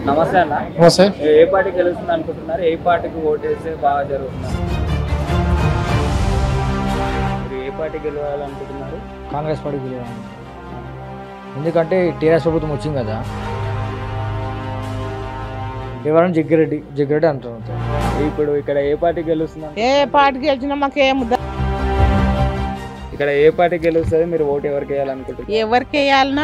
నమస్తే అన్న. నమస్తే. ఏ పార్టీ గెలుస్తుంది అనుకుంటున్నారు? ఏ పార్టీకి ఓటేస్తే బాగా జరుగుతున్నారు? మీరు ఏ పార్టీ గెలవాలనుకుంటున్నారు? కాంగ్రెస్ పార్టీ గెలవాలి. ఎందుకంటే టీఆర్ఎస్ ప్రభుత్వం వచ్చింది కదా, ఎవరైనా జగ్గిరెడ్డి అంటారు. ఇప్పుడు ఇక్కడ ఏ పార్టీ గెలుస్తుంది? ఏ పార్టీ గెలిచినా మాకేం ఇక్కడ ఏ పార్టీ గెలుస్తుంది? మీరు ఓటు ఎవరికి వేయాలనుకుంటున్నారు? ఎవరికి వేయాలన్నా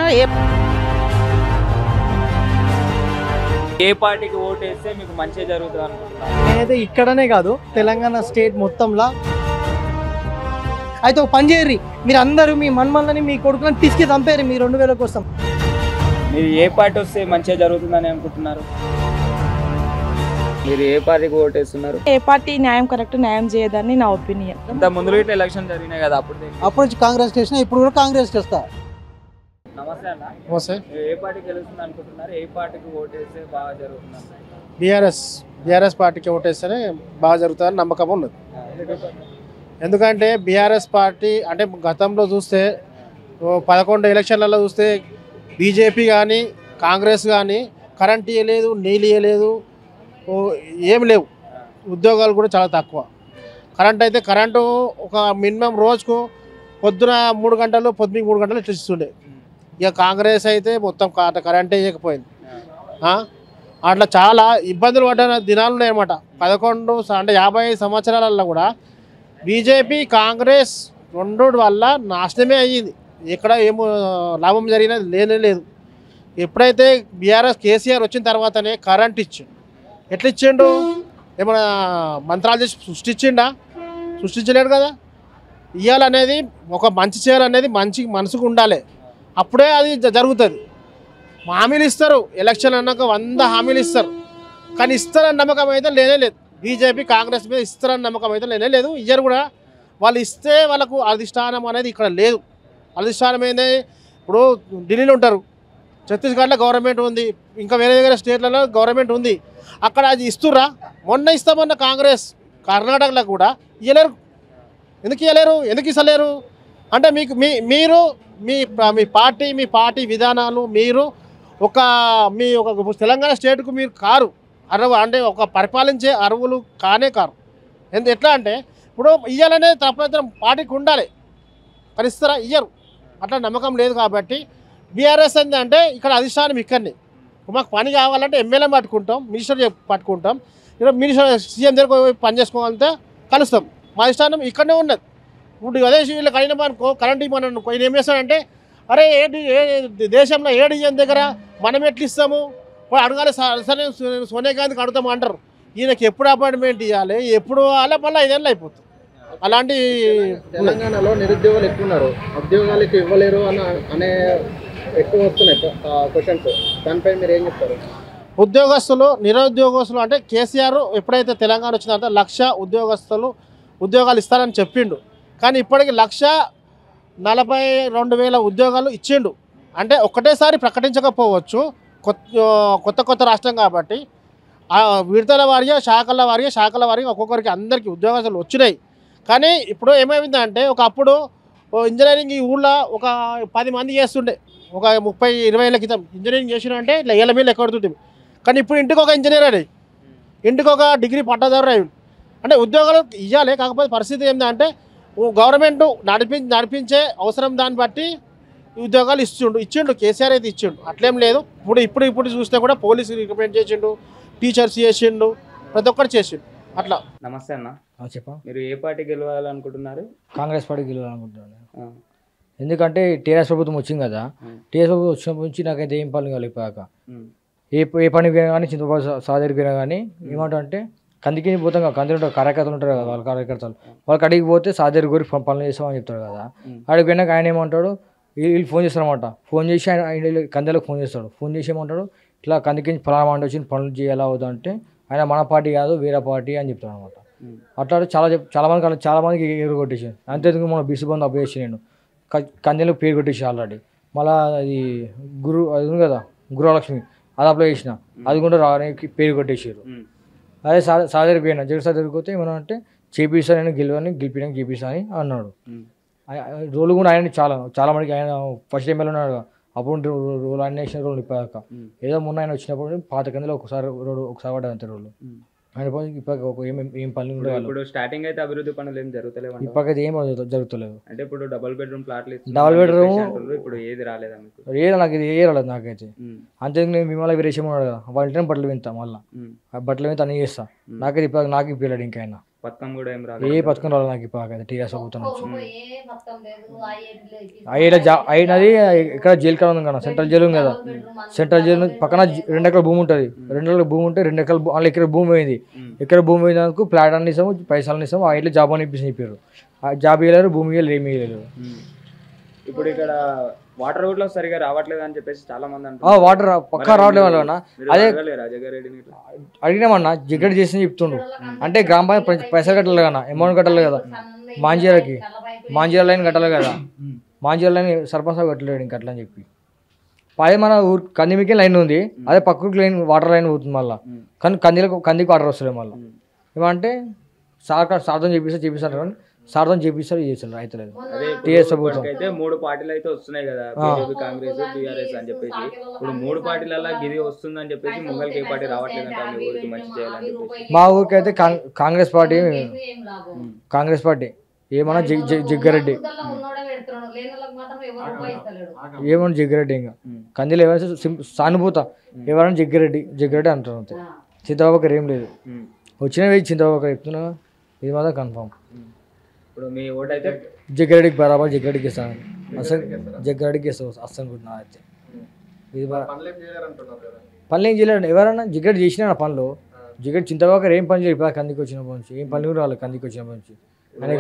ఏ పార్టీకి ఓటు వేస్తే మీకు మంచిగా జరుగుతుంది అనుకుంటున్నారు? నేనైతే ఇక్కడనే కాదు తెలంగాణ స్టేట్ మొత్తంలో అయితే ఒక పని చేయరు, మీరు అందరూ మీ మన్మల్ని మీ కొడుకులను తీసుకు చంపారు మీ 2000 కోసం. మీరు ఏ పార్టీ వస్తే మంచిగా జరుగుతుందని అనుకుంటున్నారు? మీరు ఏ పార్టీకి ఓటు వేస్తున్నారు? ఏ పార్టీ న్యాయం కరెక్ట్ న్యాయం చేయదని నా ఒపీనియన్. ఇంత ముందు ఇట్లా ఎలక్షన్ జరిగినాయి కదా, అప్పుడు నుంచి కాంగ్రెస్ చేసిన ఇప్పుడు కూడా కాంగ్రెస్ చేస్తా. నమస్తే అన్న. నమస్తే. ఏ పార్టీ గెలుస్తుంది అనుకుంటున్నారు? ఏ పార్టీకి ఓటు వేస్తే బాగా జరుగుతున్నారు? బీఆర్ఎస్ పార్టీకి ఓటేస్తేనే బాగా జరుగుతుందని నమ్మకం ఉన్నది. ఎందుకంటే బీఆర్ఎస్ పార్టీ అంటే గతంలో చూస్తే 11 ఎలక్షన్లలో చూస్తే బీజేపీ కానీ కాంగ్రెస్ కానీ కరెంట్ ఇవ్వలేదు, నీళ్ళు ఇవ్వలేదు, ఏమి లేవు. ఉద్యోగాలు కూడా చాలా తక్కువ. కరెంటు ఒక మినిమం రోజుకు పొద్దున 3 గంటలు, పొద్దున 3 గంటలు ఇట్లా ఇస్తుండే. ఇక కాంగ్రెస్ అయితే మొత్తం కరెంటే ఇవ్వకపోయింది. అట్లా చాలా ఇబ్బందులు పడ్డ దినాలు ఉన్నాయన్నమాట. 11 అంటే 50 సంవత్సరాలలో కూడా బీజేపీ కాంగ్రెస్ రెండు వల్ల నాశనమే అయ్యింది. ఎక్కడ ఏమో లాభం జరిగినది లేనే లేదు. ఎప్పుడైతే బీఆర్ఎస్ కేసీఆర్ వచ్చిన తర్వాతనే కరెంట్ ఇచ్చిండు. ఎట్లా ఇచ్చిండు? ఏమైనా మంత్రాలు చేసి సృష్టించలేడు కదా. ఇవ్వాలనేది ఒక మంచి చేయాలనేది మనసుకు ఉండాలి, అప్పుడే అది జరుగుతుంది. హామీలు ఇస్తారు, ఎలక్షన్ అన్నాక 100 హామీలు ఇస్తారు, కానీ ఇస్తారని నమ్మకం అయితే లేనే లేదు. బీజేపీ కాంగ్రెస్ మీద ఇస్తారని నమ్మకం అయితే లేనే లేదు. ఇయ్యరు కూడా. వాళ్ళు ఇస్తే వాళ్ళకు అధిష్టానం అనేది ఇక్కడ లేదు. అధిష్టానం ఏంది? ఇప్పుడు ఢిల్లీలో ఉంటారు, ఛత్తీస్గఢ్లో గవర్నమెంట్ ఉంది, ఇంకా వేరే స్టేట్లలో గవర్నమెంట్ ఉంది. అక్కడ అది ఇస్తుర్రా? మొన్న ఇస్తామన్న కాంగ్రెస్ కర్ణాటకలో కూడా ఇవ్వలేరు. ఎందుకు ఇస్తలేరు అంటే మీరు మీ పార్టీ విధానాలు మీరు మీ తెలంగాణ స్టేట్కు మీరు కారు అంటే ఒక పరిపాలించే అర్హులు కారు. ఎట్లా అంటే ఇప్పుడు ఇవ్వాలనే తప్పనిసరి పార్టీకి ఉండాలి, కానీ ఇస్తారా? ఇయ్యరు. అట్లా నమ్మకం లేదు. కాబట్టి బీఆర్ఎస్ అంటే ఇక్కడ అధిష్టానం ఇక్కడనే. మాకు పని కావాలంటే ఎమ్మెల్యే పట్టుకుంటాం, మినిస్టర్ పట్టుకుంటాం, ఇక్కడ మినిస్టర్ సీఎం దగ్గర పని చేసుకోవాలంటే కలుస్తాం. మా అధిష్టానం ఇక్కడనే ఉన్నది. ఇప్పుడు అదే వీళ్ళకి అయినా అనుకో కరెంట్ ఇవ్వమని అనుకో, ఈయన ఏం చేస్తాడంటే అరే దేశంలో ఏడిఎం దగ్గర మనం ఎట్లా ఇస్తాము అడగాలి, సరే సోనియా గాంధీకి అడుగుతాము అంటారు. ఈయనకి ఎప్పుడు అపాయింట్మెంట్ ఇవ్వాలి, ఎప్పుడు అలా మళ్ళీ 5 ఏళ్ళు అయిపోతుంది. అలాంటి తెలంగాణలో నిరుద్యోగులు ఎక్కువ ఉన్నారు, ఉద్యోగాలకు ఇవ్వలేరు అనే ఎక్కువ వస్తున్నాయి క్వశ్చన్స్. దానిపై మీరు ఏం చెప్తారు? నిరుద్యోగస్తులు అంటే కేసీఆర్ ఎప్పుడైతే తెలంగాణ వచ్చిన తర్వాత 1,00,000 ఉద్యోగాలు ఇస్తారని చెప్పిండు. కానీ ఇప్పటికి 1,42,000 ఉద్యోగాలు ఇచ్చిండు. అంటే ఒకటేసారి ప్రకటించకపోవచ్చు, కొత్త రాష్ట్రం కాబట్టి విడతల వారీగా శాఖల వారీగా ఒక్కొక్కరికి అందరికీ ఉద్యోగాలు వచ్చినాయి. కానీ ఇప్పుడు ఏమైందంటే ఒకప్పుడు ఇంజనీరింగ్ ఈ ఊళ్ళో ఒక 10 మంది చేస్తుండే, ఒక 30-20 ఏళ్ళ క్రితం ఇంజనీరింగ్ చేసినంటే ఇట్లా ఏళ్ళ మీద ఎక్కడుతుంటుంది. కానీ ఇప్పుడు ఇంటికి ఒక ఇంజనీర్ అయ్యి, ఇంటికి ఒక డిగ్రీ పట్టదారు అయ్యి. అంటే ఉద్యోగాలు ఇవ్వాలి, కాకపోతే పరిస్థితి ఏంటంటే గవర్నమెంట్ నడిపించే అవసరం దాన్ని బట్టి ఉద్యోగాలు ఇచ్చిండు కేసీఆర్ అయితే ఇచ్చిండు. అట్లేం లేదు. ఇప్పుడు చూస్తే కూడా పోలీసు రికమెండ్ చేసిండు, టీచర్స్ చేసిండు, ప్రతి ఒక్కరు చేసిండు. అట్లా. నమస్తే అన్న. చెప్పా. మీరు ఏ పార్టీ గెలవాలనుకుంటున్నారు? కాంగ్రెస్ పార్టీ గెలవాలనుకుంటున్నాను. ఎందుకంటే టీఆర్ఎస్ ప్రభుత్వం వచ్చింది కదా, టీఆర్ఎస్ ప్రభుత్వం వచ్చినప్పటి నుంచి నాకైతే ఏం పని కాలేపాక ఏ పని పోయినా కానీ చింతపాటు సాదరికి పోయినా కానీ ఏమంటారంటే కందికి పోతాం కదా, కంది ఉంటారు కార్యకర్తలు ఉంటారు కదా, వాళ్ళ కార్యకర్తలు వాళ్ళకి అడిగి పోతే సాదరి గురి పనులు చేస్తామని చెప్తారు కదా. అడిగి పోయినాక ఆయన ఏమంటాడు, వీళ్ళు ఫోన్ చేస్తారన్నమాట. ఫోన్ చేసి ఆయన కందెలకు ఫోన్ చేస్తాడు. ఫోన్ చేసి ఏమంటాడు, ఇట్లా కందికి ఫలానా మంట వచ్చి పనులు చేయాలా అవుతా అంటే ఆయన మన పార్టీ కాదు వేరే పార్టీ అని చెప్తాడు అనమాట. అట్లా చాలా మందికి ఎగురు కొట్టేసాను. అంతేందుకు మన బీసీ బంధు అప్పు చేసి నేను కందెలకు పేరు కొట్టేసి ఆల్రెడీ. మళ్ళీ అది అది ఉంది కదా గృహలక్ష్మి, అది అప్లై చేసిన, అది కూడా రానికి పేరు కొట్టేసారు. అదే సాదరికి పోయినా జగన్ సార్ జరిగిపోతే ఏమన్నా అంటే చేపిస్తా, నేను గెలిపినాక చేపిస్తా అని అన్నాడు. రోలు కూడా ఆయన చాలా మందికి ఆయన ఫస్ట్ ఎమ్మెల్యే ఉన్నాడు, అప్పుడు రోడ్లు అన్ని వేసిన రోడ్లు ఇప్పటిదాకా ఏదో మొన్న ఆయన వచ్చినప్పుడు పాత కిందలో ఒకసారి పడ్డాయి అంతే రోడ్లు ఆయన ఇప్పుడు ఏం పనులు ఉండేవాళ్ళు. ఇప్పుడు స్టార్టింగ్ అయితే అభివృద్ధి పనులు ఏం జరుగుతలేవు, ఇప్పటికైతే ఏం జరుగుతలేదు. అంటే ఇప్పుడు డబుల్ బెడ్రూమ్ ప్లాట్లు డబుల్ బెడ్రూమ్ ఇప్పుడు ఏది రాలేదా మీకు? ఏదో నాకు ఇది ఏ రాలేదు నాకైతే. అంతే నేను విమల విరేషం ఉన్నాడు కదా వాళ్ళ ఇంట్లో బట్టలు వింటా, మళ్ళీ బట్టలు వింత అన్ని చేస్తా. నాకైతే ఇప్పుడు నాకు ఇప్పలేడు ఇంకైనా పథకం కూడా ఏం రాలేదు, ఏ పథకం రాలేదు నాకు ఇప్పుడు టీఆర్ఎస్ ప్రభుత్వం నుంచి. అయినది ఇక్కడ జైలు కాడ ఉంది కదా, సెంట్రల్ జైలు ఉంది కదా, సెంట్రల్ జైలు పక్కన 2 ఎకరాల భూమి ఉంటుంది. 2 ఎకరాల భూమి ఉంటే 2 ఎకరాల వాళ్ళ ఎకర భూమి పోయింది. ఎకర భూమి పోయినందుకు ఫ్లాట్ అన్ని ఇస్తాము, పైసలు ఇస్తాము. ఆ ఇట్లా జాబ్ అని చెప్పారు. ఆ జాబ్ ఇవ్వలేరు, భూమి ఇవ్వలేరు, ఏమి ఇవ్వలేరు. ఇప్పుడు ఇక్కడ వాటర్ కూడా సరిగా రావట్లేదు అని చెప్పేసి చాలా మంది అంటారు. వాటర్ పక్కా రావట్లేదు అన్న. అదే జగ్గారెడ్డిని అడిగినామన్నా జగ్గడి చేసి చెప్తుండ్రు. అంటే గ్రామ పంచాయతీ పైసలు కట్టాలి కదా, అమౌంట్ కట్టాలి కదా, మాంజీరా లైన్ కట్టాలి కదా, మాంజీరా లైన్ సర్పంచ్ కట్టలేడు ఇంకా అట్లా అని చెప్పి. అదే మన ఊరు కందిమికి లైన్ ఉంది, అదే పక్కకి లైన్ వాటర్ లైన్ పోతుంది మళ్ళీ. కానీ కందికి వాటర్ వస్తుంది మళ్ళీ. ఏమంటే సార్థం చేపిస్తారు కానీ సార్థం చేపిస్తారు చేస్తారు అయితే టీఆర్ఎస్ ప్రభుత్వం అయితే 3 పార్టీలు అయితే వస్తున్నాయి కదా, బీజేపీ, కాంగ్రెస్, టీఆర్ఎస్ అని చెప్పేసి. ఇప్పుడు 3 పార్టీలలో గిది వస్తుందని చెప్పేసి ముంగల్కి ఏ పార్టీ రావట్లేదంట మీ ఊరికి మంచి చేయాలని చెప్పేసి. మా ఊరికి అయితే కాంగ్రెస్ పార్టీ ఏమన్నా జగ్గారెడ్డి ఏమన్నా జగ్గారెడ్డి ఇంకా కందిలో ఎవరైనా సానుభూత ఎవరైనా జగ్గారెడ్డి అంటారు అంతే. చింతబాబు ఏం లేదు, వచ్చినవి చింతబాబు చెప్తున్నా, ఇది మాత్రం కన్ఫామ్. ఇప్పుడు మీ ఓటు అయితే జగ్గారెడ్డికి బరాబర్ జగ్గారెడ్డికి ఇస్తాను, అసలు జగ్గారెడ్డికి ఇస్తాను అనుకుంటున్నా. అయితే ఇది పనులు ఏం చేయలేడు ఎవరన్నా. జగ్గారెడ్డి చేసినా పనులు, జగ్గారెడ్డి చింతబాబు ఏం పని చేయలేదు. కందికి వచ్చిన నుంచి ఏం పనులు రాలేదు, కందికి వచ్చిన నుంచి ఆయన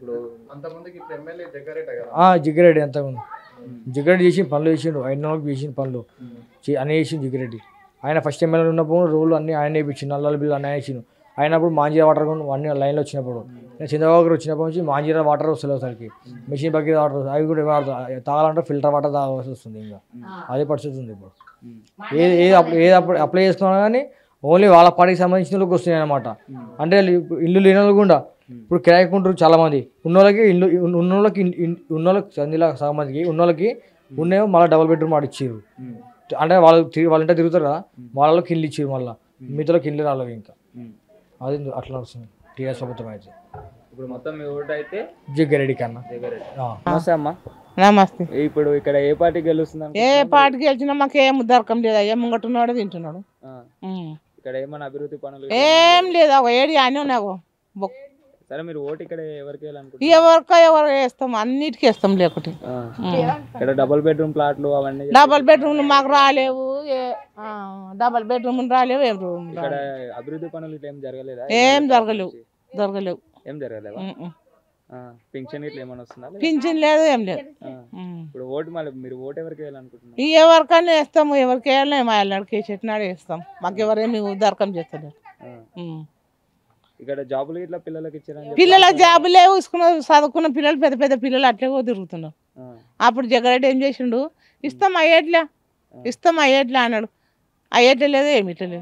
జగ్గారెడ్డి అంతకుముందు జగ్గారెడ్డి చేసిన పనులు చేసిండు, 5 నెలలకు చేసిన పనులు అన్నీ చేసిండు జగ్గారెడ్డి. ఆయన ఫస్ట్ ఎమ్మెల్యే ఉన్నప్పుడు రోడ్లు అన్నీ ఆయన వేయించిండు, నల్లల బిల్లు అన్నీ వేసిండు. అయినప్పుడు మాంజీరా వాటర్ అన్ని లైన్లో వచ్చినప్పుడు చంద్రబాబు వచ్చినప్పటి నుంచి మాంజీరా వాటర్ వస్తలేదు అసలుకి, మిషన్ బగ్గర వాటర్ అవి కూడా తాగాలంటే ఫిల్టర్ వాటర్ తాగాల్సి వస్తుంది. ఇంకా అదే పరిస్థితి ఉంది ఇప్పుడు. ఏది అప్లై చేసుకున్నా కానీ ఓన్లీ వాళ్ళ పార్టీకి సంబంధించిన వాళ్ళకి వస్తున్నాయి అనమాట. అంటే ఇల్లు లేని వాళ్ళు కూడా ఇప్పుడు కిరాయికుంటారు చాలామంది. ఉన్నోళ్ళకి చందిలా సగమందికి ఉన్నోళ్ళకి ఉన్నేమో మళ్ళీ డబుల్ బెడ్రూమ్ ఆడిచ్చారు. అంటే వాళ్ళ ఇంట్లో తిరుగుతారు కదా, వాళ్ళకి ఇల్లు ఇచ్చారు, మళ్ళీ మిగతాలోకి ఇల్లు రాలేదు. ఇంకా అది అట్లా వస్తుంది టీఆర్ఎస్ ప్రభుత్వం అయితే. ఇప్పుడు మొత్తం మీ ఓటు అయితే జగ్గారెడ్డి కన్నా. నమస్తే అమ్మా. నమస్తే. ఇప్పుడు ఇక్కడ ఏ పార్టీ గెలుస్తుంది? ఏ పార్టీ గెలిచినా మాకు ఏం దొరకం లేదు. అయ్యా ముంగట్టున్నాడు తింటున్నాడు. ఇక్కడ ఏమన్నా అభివృద్ధి పనులు ఏం లేదు. ఒక ఏడి అని నాకు సరే మీరు ఓటు ఇక్కడ ఎవరికి ఎవరు వేస్తాం, అన్నిటికీ వేస్తాం. లేకపోతే ఇక్కడ డబుల్ బెడ్రూమ్ ప్లాట్లు అవన్నీ డబుల్ బెడ్రూమ్లు మాకు రాలేవు, డబుల్ బెడ్రూమ్ రాలేవు. ఇక్కడ అభివృద్ధి పనులు ఏం జరగలేదా? ఏం జరగలేవు. ఏం జరగలేవా? పింఛన్ ఇట్లా ఏమైనా వస్తుందా? పింఛన్ లేదు, ఏం లేదు. ఇప్పుడు ఓటు మళ్ళీ మీరు ఓటు ఎవరికి వేయాలనుకుంటున్నారు? ఎవరికైనా వేస్తాము, ఎవరికి వేయాలి మా ఎల్లడికి చెట్నాడు వేస్తాం. మాకు ఎవరేమి దరకం చేస్తలేరు. ఇక్కడ జాబులు ఇట్లా పిల్లలకి ఇచ్చారని పిల్లలకు జాబులే చదువుకున్న పిల్లలు పెద్ద పెద్ద పిల్లలు అట్లే తిరుగుతున్నారు. అప్పుడు జగ్గారెడ్డి ఏం చేసిండు, ఇస్తాం అయ్యేట్లా అన్నాడు. అయ్యేట్లే లేదు, ఏమిట్లా లేదు.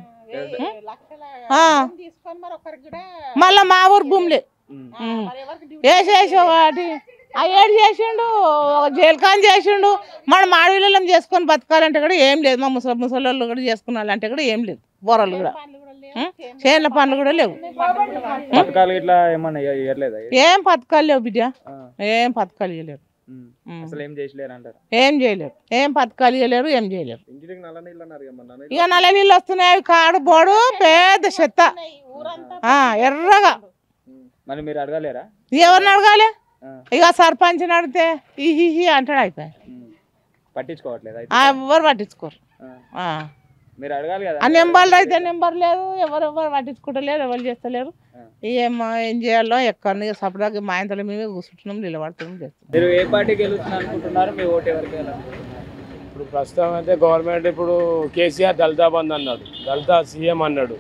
మళ్ళా మా ఊరు భూములే వేసేసి వాటి అయ్యేడు చేసిండు, జైలు ఖాన్ చేసిండు. మనం ఆడపిల్లలం చేసుకొని బతకాలంటే కూడా ఏం లేదు. మా ముసలోళ్ళు కూడా చేసుకున్నాలంటే కూడా ఏం లేదు. బొరలు కూడా చేనుల పనులు కూడా లేవు. పథకాలు ఇట్లా ఏమన్నా ఇవ్వలేదా? ఏం పథకాలు లేవు బిడ్డ, ఏం పథకాలు ఇవ్వలేరు. అసలు ఏం చేసలేరు అంటారు. ఏం చేయలేరు, ఏం పథకాలు ఇవ్వలేరు, ఏం చేయలేరు. ఇక నల్ల నీళ్ళు వస్తున్నాయి. కాడు బోడు పెద్ద చెత్త ఎర్రగా. మరి మీరు అడగలేరా? ఎవరిని అడగాలి? ఇక సర్పంచ్ అడిగితే ఈ అంటాడు, అయిపోయి. పట్టించుకోవట్లేదు, ఎవరు పట్టించుకోరు. మీరు అడగాలి కదా. ఆ నెంబర్లు అయితే నెంబర్ లేదు, ఎవరు పట్టించుకుంటలేరు, ఎవరు చేస్తలేరు. ఏం చేయాలో ఎక్కడ సపరేట్గా మా ఇంతలో మేమే కూర్చుంటున్నాం, నిలబడుతున్నాం, చేస్తున్నాం. మీరు ఏ పార్టీ గెలుస్తుంది అనుకుంటున్నారు? మీ ఓటు ఎవరికి? ఇప్పుడు ప్రస్తుతం అయితే గవర్నమెంట్ ఇప్పుడు కేసీఆర్ దళిత బంధు అన్నాడు, దళిత సీఎం అన్నాడు.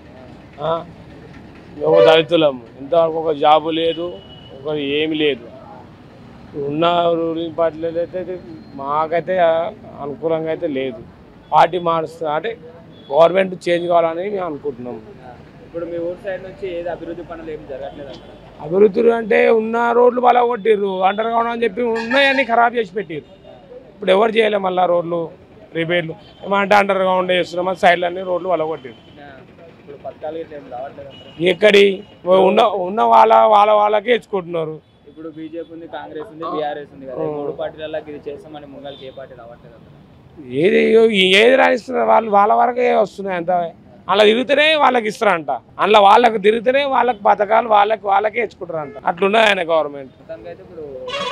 దళితులము ఇంతవరకు ఒక జాబు లేదు, ఒక ఏమి లేదు. ఉన్న రూలింగ్ పార్టీలో అయితే మాకైతే అనుకూలంగా అయితే లేదు. పార్టీ మారుస్తుంది అంటే గవర్నమెంట్ చేంజ్ కావాలని మేము అనుకుంటున్నాం. ఇప్పుడు మీ ఊరు సైడ్ నుంచి ఏది అభివృద్ధి పనులు ఏమి జరగట్లేదు? అభివృద్ధులు అంటే ఉన్న రోడ్లు బాగా కొట్టిర్రు, అండర్ గ్రౌండ్ అని చెప్పి ఉన్నాయని ఖరాబ్ చేసి పెట్టిర్రు. ఇప్పుడు ఎవరు చేయలే మళ్ళీ రోడ్లు రిపేర్లు ఏమంటే అండర్ గ్రౌండ్ వేస్తున్నాం సైడ్లు అన్ని రోడ్లు వలగొట్టిండు. ఇప్పుడు పథకాలు ఇట్లా ఏం రావట్లేదు అంటారా? ఎక్కడి ఉన్న వాళ్ళకే ఇచ్చుకుంటున్నారు. ఇప్పుడు బీజేపీ ఉంది, కాంగ్రెస్ ఉంది, బీఆర్ఎస్ ఉంది కదా, ఈ మూడు పార్టీలలో ఇది చేస్తామని ముంగల్కి ఏ పార్టీ రావట్లేదు అంటారా? ఏది రాణిస్తున్నారు వాళ్ళు వాళ్ళ వరకే వస్తున్నాయి అంత. అలా తిరిగితేనే వాళ్ళకి ఇస్తారంట, అలా వాళ్ళకి తిరిగితేనే వాళ్ళకి పథకాలు వాళ్ళకే ఇచ్చుకుంటారంట. అట్లున్నది ఆయన గవర్నమెంట్. మొత్తానికి అయితే ఇప్పుడు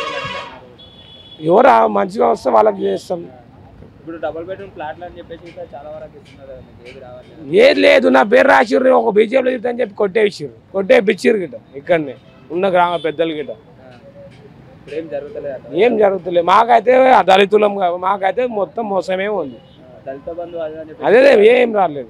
ఎవరు మంచిగా వస్తే వాళ్ళకి చేస్తాం. ఇప్పుడు డబుల్ బెడ్రూమ్ ఫ్లాట్లు అని చెప్పేసి ఇంకా చాలా వరకు ఇస్తున్నారు కదా, మీకు ఏది రావట్లేదు? ఏది లేదు, నా పేరు రాసిర్రు ఒక బీజేపీలో తిరుగుతా చెప్పి కొట్టేపిచ్చిర్రు గిట్ట ఇక్కడనే ఉన్న గ్రామ పెద్దలు గిట్ట. ఇప్పుడు ఏం జరుగుతలేదు? ఏం జరుగుతలేదు. మాకైతే దళితులం మాకైతే మొత్తం మోసమే ఉంది. దళిత బంధు అది అని చెప్పి అదే ఏం రాలేదు.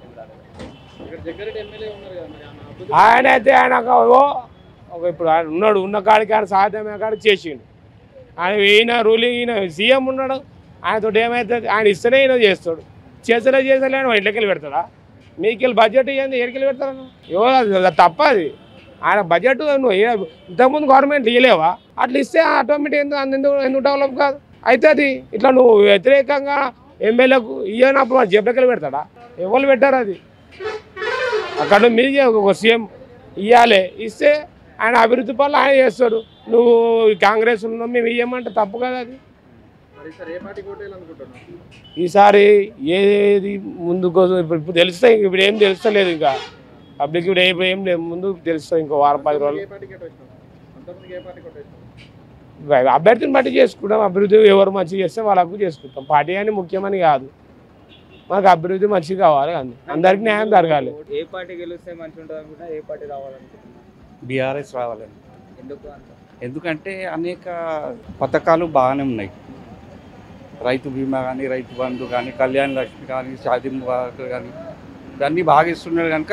ఆయన అయితే ఆయన ఇప్పుడు ఆయన ఉన్నాడు, ఉన్న కాడికి ఆయన సాధ్యమైన కాడికి చేసిండు. ఈయన రూలింగ్ ఈయన సీఎం ఉన్నాడు, ఆయనతో ఏమవుతుంది? ఆయన ఇస్తేనే ఈయన చేస్తాడు, చేస్తలే ఆయన ఇంట్లోకి పెడతాడా? మీకెళ్ళి బడ్జెట్ ఇవ్వండి, ఎక్కడికి పెడతాడు? ఎవరు తప్ప అది. ఆయన బడ్జెట్ నువ్వు ఇంతకుముందు గవర్నమెంట్ ఇవ్వలేవా? అట్లా ఇస్తే ఆటోమేటిక్ ఎందుకు డెవలప్ కాదు అవుతుంది. ఇట్లా నువ్వు వ్యతిరేకంగా ఎమ్మెల్యేకు ఇవ్వనప్పుడు మన జబ్బెక్కలు పెడతాడా? ఎవరు పెట్టారు అది? అక్కడ మీదే ఒక సీఎం ఇవ్వాలి, ఇస్తే ఆయన అభివృద్ధి పనులు ఆయన చేస్తాడు. నువ్వు కాంగ్రెస్ ఉన్నావు మేము ఇవ్వమంటే తప్పు కదా అది. ఈసారి ఏది ముందుకు ఇప్పుడు తెలుస్తాయి, ఇప్పుడు ఏం తెలుస్తలేదు ఇంకా పబ్లిక్. ఇప్పుడు ఏం లేదు, ముందు తెలుస్తుంది ఇంకో వారం 10 రోజులు. అభ్యర్థిని బట్టి చేసుకుంటాం. అభివృద్ధి ఎవరు మంచిగా చేస్తే వాళ్ళకు చేసుకుంటాం. పార్టీ అని ముఖ్యమని కాదు, మనకు అభివృద్ధి మంచిగా కావాలి, అందరికి న్యాయం జరగాలి. ఏ పార్టీ గెలిస్తే మంచిగా ఉంటుంది అనుకుంటా, ఏ పార్టీ రావాలనుకుంటున్నా? బీఆర్ఎస్ రావాలండి. ఎందుకు అంత? ఎందుకంటే అనేక పథకాలు బాగానే ఉన్నాయి. రైతు బీమా కానీ, రైతు బంధు కానీ, కళ్యాణ లక్ష్మి కానీ, షాదీ ముబారక్ కానీ ఇవన్నీ బాగా ఇస్తున్నాడు కనుక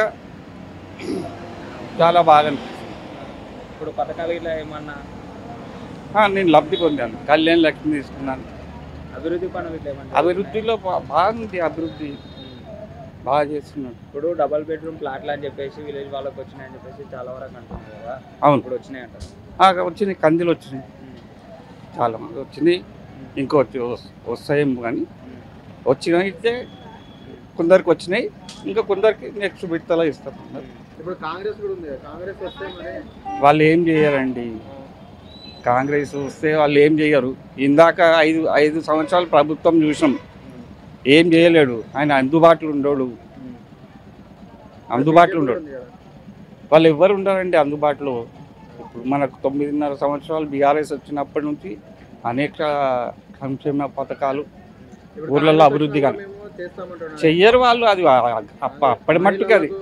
చాలా బాగా అనిపిస్తుంది. ఇప్పుడు పథకాలు ఇట్లా ఏమన్నా నేను లబ్ధి పొందాను, కళ్యాణ లక్ష్మి తీసుకున్నాను. అభివృద్ధి పనులు ఇట్లా ఏమన్నా? అభివృద్ధిలో బాగుంది, అభివృద్ధి బాగా చేస్తున్నాడు. ఇప్పుడు డబల్ బెడ్రూమ్ ఫ్లాట్లు అని చెప్పేసి విలేజ్ వాళ్ళకి వచ్చినాయని చెప్పేసి చాలా వరకు అంటున్నారు కదా. అవును, ఇప్పుడు వచ్చినాయి అంటారు. వచ్చినాయి, కందిలు వచ్చినాయి, చాలా మంది వచ్చినాయి, ఇంకో వస్తాయేమో కానీ వచ్చినాయితే కొందరికి వచ్చినాయి, ఇంకా కొందరికి నెక్స్ట్ విడతలో ఇస్తారు. ఇప్పుడు కాంగ్రెస్ కూడా ఉంది, కాంగ్రెస్ వస్తే మరి వాళ్ళు ఏం చేయరండి. కాంగ్రెస్ వస్తే వాళ్ళు ఏం చేయరు. ఇందాక 5 సంవత్సరాలు ప్రభుత్వం చూసినాం, ఏం చేయలేడు. ఆయన అందుబాటులో ఉండడు. వాళ్ళు ఎవ్వరు ఉండరండి అందుబాటులో. ఇప్పుడు మనకు 9.5 సంవత్సరాలు బీఆర్ఎస్ వచ్చినప్పటి నుంచి అనేక సంక్షేమ పథకాలు ఊర్లలో అభివృద్ధి కానీ చెయ్యరు వాళ్ళు. అది అప్పటి మట్టుకు అది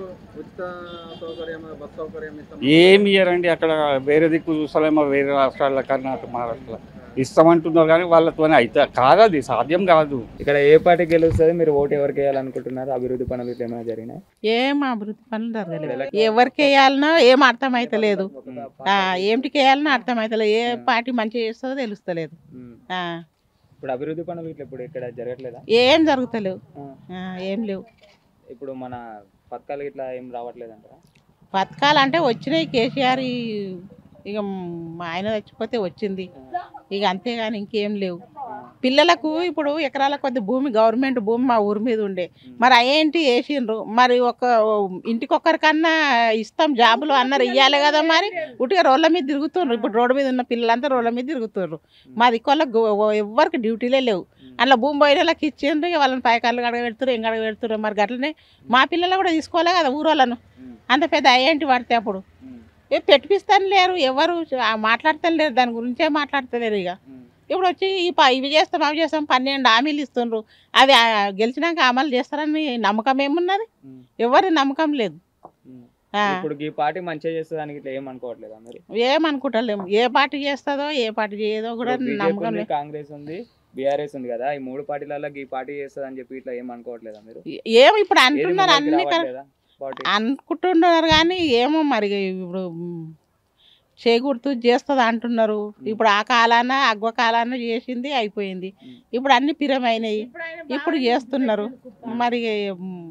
ఏమి ఇయ్యరండి. అక్కడ వేరే దిక్కు చూస్తామేమో, వేరే రాష్ట్రాల్లో కర్ణాటక, మహారాష్ట్రలో ఇస్తామంటున్నారు కానీ వాళ్ళతోనే అయితే కాదు, అది సాధ్యం కాదు. ఇక్కడ ఏ పార్టీ గెలుస్తుంది? మీరు ఓటు ఎవరికి వేయాలనుకుంటున్నారు? అభివృద్ధి పనులు ఇట్లా ఏమైనా జరిగినాయి? ఏం అభివృద్ధి పనులు జరగలేదు. ఎవరికి వేయాలనో ఏం అర్థమైతలేదు, ఏమిటికి వేయాలనో అర్థమైతలేదు. ఏ పార్టీ మంచిగా చేస్తుందో తెలుస్తలేదు. ఇప్పుడు అభివృద్ధి పనులు ఇట్లా ఇప్పుడు ఇక్కడ జరగట్లేదా? ఏం జరుగుతలేవు, ఏం లేవు. ఇప్పుడు మన పథకాలు ఇట్లా ఏం రావట్లేదంటారా? పథకాలు అంటే వచ్చినాయి. కేసీఆర్ ఇక ఆయన చచ్చిపోతే వచ్చింది, ఇక అంతేగాని ఇంకేం లేవు. పిల్లలకు ఇప్పుడు ఎకరాల కొద్ది భూమి, గవర్నమెంట్ భూమి మా ఊరి మీద ఉండే, మరి అయ్యేంటి వేసిండ్రు. మరి ఇంటికొక్కరికన్నా ఇస్తాం జాబులు అన్నారు, ఇవ్వాలి కదా. మరి ఉట్టిగా రోడ్ల మీద తిరుగుతుండ్రు. ఇప్పుడు రోడ్డు మీద ఉన్న పిల్లలంతా రోడ్ల మీద తిరుగుతుండ్రు. మా దిక్కోళ్ళకి ఎవ్వరికి డ్యూటీలే లేవు. అందులో భూమి పోయిన వాళ్ళకి ఇచ్చిండ్రు, ఇక వాళ్ళని పైకాళ్ళు గడగ పెడుతున్నారు, ఏం గడగ పెడుతున్నారు. మరి గట్లనే మా పిల్లలు కూడా తీసుకోవాలి కదా ఊరోళ్ళను. అంత పెద్ద అయ్యేంటి పడితే అప్పుడు పెట్టిపిస్తాను లేరు, ఎవరు మాట్లాడతాను లేరు, దాని గురించే మాట్లాడతలేరు. ఇక ఇప్పుడు వచ్చి ఇవి చేస్తాం అవి చేస్తాం 12 హామీలు ఇస్తుండ్రు. అవి గెలిచినాక అమలు చేస్తారని నమ్మకం ఏమున్నది? ఎవరి నమ్మకం లేదు. ఇప్పుడు ఈ పార్టీ మంచిగా చేస్తుందానికి ఇట్లా ఏమనుకోవట్లేదా మీరు? ఏమనుకుంటలేము. ఏ పార్టీ చేస్తుందో ఏ పార్టీ చేయదో కూడా నమ్మకం లేదు. కాంగ్రెస్ ఉంది, బీఆర్ఎస్ ఉంది కదా, ఈ 3 పార్టీలలో ఈ పార్టీ చేస్తుంది అని చెప్పి ఇట్లా ఏమనుకోవట్లేదా మీరు? ఏమో ఇప్పుడు అంటున్నారు, అన్ని అనుకుంటున్నారు కానీ ఏమో మరి ఇప్పుడు చేకూర్తు చేస్తుంది అంటున్నారు. ఇప్పుడు ఆ కాలాన అగ్వ కాలాన చేసింది అయిపోయింది. ఇప్పుడు అన్ని పిరమైనవి, ఇప్పుడు చేస్తున్నారు. మరి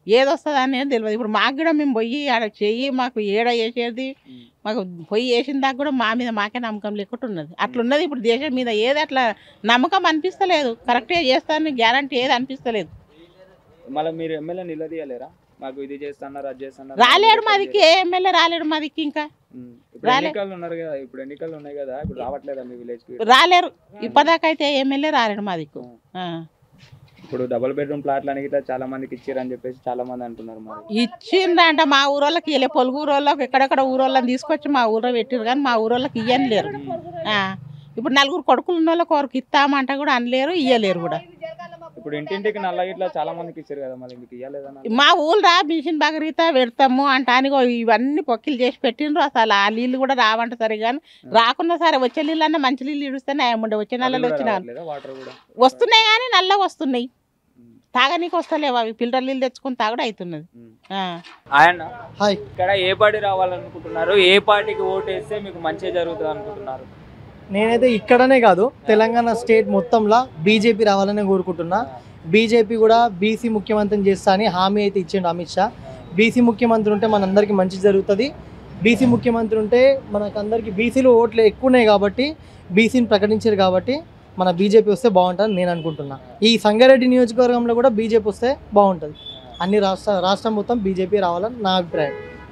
ఏది వస్తుంది అనేది తెలియదు. ఇప్పుడు మాకు కూడా మేము పోయి ఆడ చెయ్యి మాకు ఏడ వేసేది మాకు పొయ్యి వేసిన దాకా కూడా మా మీద మాకే నమ్మకం లేకుండా ఉన్నది. అట్లున్నది ఇప్పుడు దేశం మీద. ఏది అట్లా నమ్మకం అనిపిస్తలేదు. కరెక్ట్గా చేస్తానని గ్యారంటీ ఏది అనిపిస్తలేదు. మళ్ళీ మీరు ఎమ్మెల్యే నిలదీయలేరా? మాకు ఇది చేస్తున్నారు అది చేస్తున్నారు. రాలేడు మాదికి, ఏ ఎమ్మెల్యే రాలేడు మాదికి. ఇంకా ఇప్పుడు ఎన్నికలు ఉన్నారు కదా, ఇప్పుడు ఎన్నికలు ఉన్నాయి కదా, ఇప్పుడు రావట్లేదా మీ విలేజ్ కి? రాలేరు ఇప్పటిదాకా అయితే ఎమ్మెల్యే రాలేడు మాదికు. ఇప్పుడు డబుల్ బెడ్రూమ్ ప్లాట్లు అని ఇట్లా చాలా మందికి ఇచ్చారని చెప్పేసి చాలా మంది అంటున్నారు. మరి ఇచ్చిండ్రంట మా ఊరోళ్ళకి ఇవ్వలే. పొలుగు ఊరోళ్ళకి ఎక్కడెక్కడ ఊరోళ్ళని తీసుకొచ్చి మా ఊళ్ళో పెట్టారు కానీ మా ఊరోళ్ళకి ఇయ్యని లేరు. ఇప్పుడు 4 కొడుకులు ఉన్న వాళ్ళకి ఒకరికి ఇస్తామంట కూడా అనలేరు, ఇయ్యలేరు కూడా. ఇప్పుడు ఇంటింటికి నల్ల ఇట్లా చాలా మందికి ఇచ్చారు కదా, మళ్ళీ మీకు ఇవ్వలేదన్నా? మా ఊళ్ళో మిషన్ బగరీతా పెడతాము అంటానికి ఇవన్నీ పొక్కిలు చేసి పెట్టిండ్రు. అసలు ఆ నీళ్ళు కూడా రావంట సరే, కానీ రాకున్నా సరే వచ్చే నీళ్ళు అన్నా మంచి నీళ్ళు ఇడుస్తేనే ఏముండే. వచ్చే నెలలో వచ్చిన వస్తున్నాయి కానీ నల్లగా వస్తున్నాయి. తాగనీకి వస్తలేవు అవి. ఫిల్టర్ నీళ్ళు తెచ్చుకుని తాగడం అవుతున్నది. ఆయన హాయ్. ఇక్కడ ఏ పార్టీ రావాలనుకుంటున్నారు? ఏ పార్టీకి ఓటు వేస్తే మీకు మంచి జరుగుతుంది అనుకుంటున్నారు? నేనైతే ఇక్కడనే కాదు తెలంగాణ స్టేట్ మొత్తంలో బీజేపీ రావాలని కోరుకుంటున్నా. బీజేపీ కూడా బీసీ ముఖ్యమంత్రిని చేస్తా అని హామీ అయితే ఇచ్చిండు అమిత్ షా. బీసీ ముఖ్యమంత్రి ఉంటే మనందరికీ మంచి జరుగుతుంది. బీసీ ముఖ్యమంత్రి ఉంటే మనకందరికీ బీసీలు ఓట్లు ఎక్కువ ఉన్నాయి కాబట్టి బీసీని ప్రకటించారు కాబట్టి మన బీజేపీ వస్తే బాగుంటుంది నేను అనుకుంటున్నా. ఈ సంగారెడ్డి నియోజకవర్గంలో కూడా బీజేపీ వస్తే బాగుంటుంది. అన్ని రాష్ట్రం మొత్తం బీజేపీ రావాలని నా అభిప్రాయం.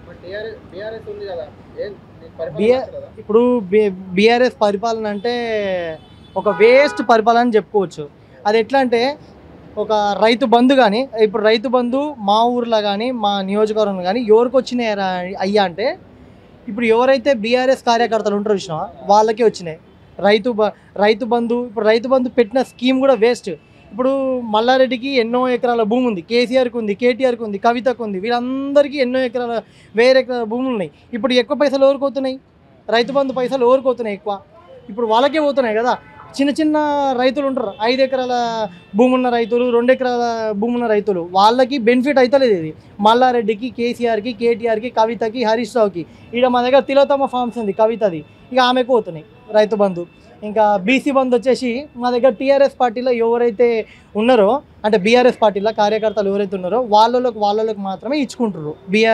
ఇప్పుడు బీఆర్ఎస్ పరిపాలన అంటే ఒక వేస్ట్ పరిపాలన అని చెప్పుకోవచ్చు. అది ఎట్లా అంటే ఒక రైతు బంధు కానీ, ఇప్పుడు రైతు బంధు మా ఊర్లో కానీ మా నియోజకవర్గంలో కానీ ఎవరికి వచ్చినాయి అయ్యా అంటే ఇప్పుడు ఎవరైతే బీఆర్ఎస్ కార్యకర్తలు ఉంటారో చూసినా వాళ్ళకే వచ్చినాయి రైతు బంధు. ఇప్పుడు రైతు బంధు పెట్టిన స్కీమ్ కూడా వేస్ట్. ఇప్పుడు మల్లారెడ్డికి ఎన్నో ఎకరాల భూమి ఉంది, కేసీఆర్కి ఉంది, కేటీఆర్కి ఉంది, కవితకు ఉంది, వీళ్ళందరికీ ఎన్నో ఎకరాల వేరే ఎకరాల భూములు ఉన్నాయి. ఇప్పుడు ఎక్కువ పైసలు ఎవరికి పోతున్నాయి? రైతు బంధు పైసలు ఎవరికి పోతున్నాయి? ఎక్కువ ఇప్పుడు వాళ్ళకే పోతున్నాయి కదా. చిన్న చిన్న రైతులు ఉంటారు, 5 ఎకరాల భూమి ఉన్న రైతులు, 2 ఎకరాల భూమి ఉన్న రైతులు, వాళ్ళకి బెనిఫిట్ అవుతలేదు. ఇది మల్లారెడ్డికి, కేసీఆర్కి, కేటీఆర్కి, కవితకి, హరీష్ రావుకి. ఇక్కడ మా దగ్గర తిలోతమ ఫార్మ్స్ ఉంది కవితది, ఇక ఆమెకు పోతున్నాయి రైతు బంధు. ఇంకా బీసీ బంధు వచ్చేసి మా దగ్గర టీఆర్ఎస్ పార్టీలో ఎవరైతే ఉన్నారో అంటే బీఆర్ఎస్ పార్టీలో కార్యకర్తలు ఎవరైతే ఉన్నారో వాళ్ళకి మాత్రమే ఇచ్చుకుంటారు.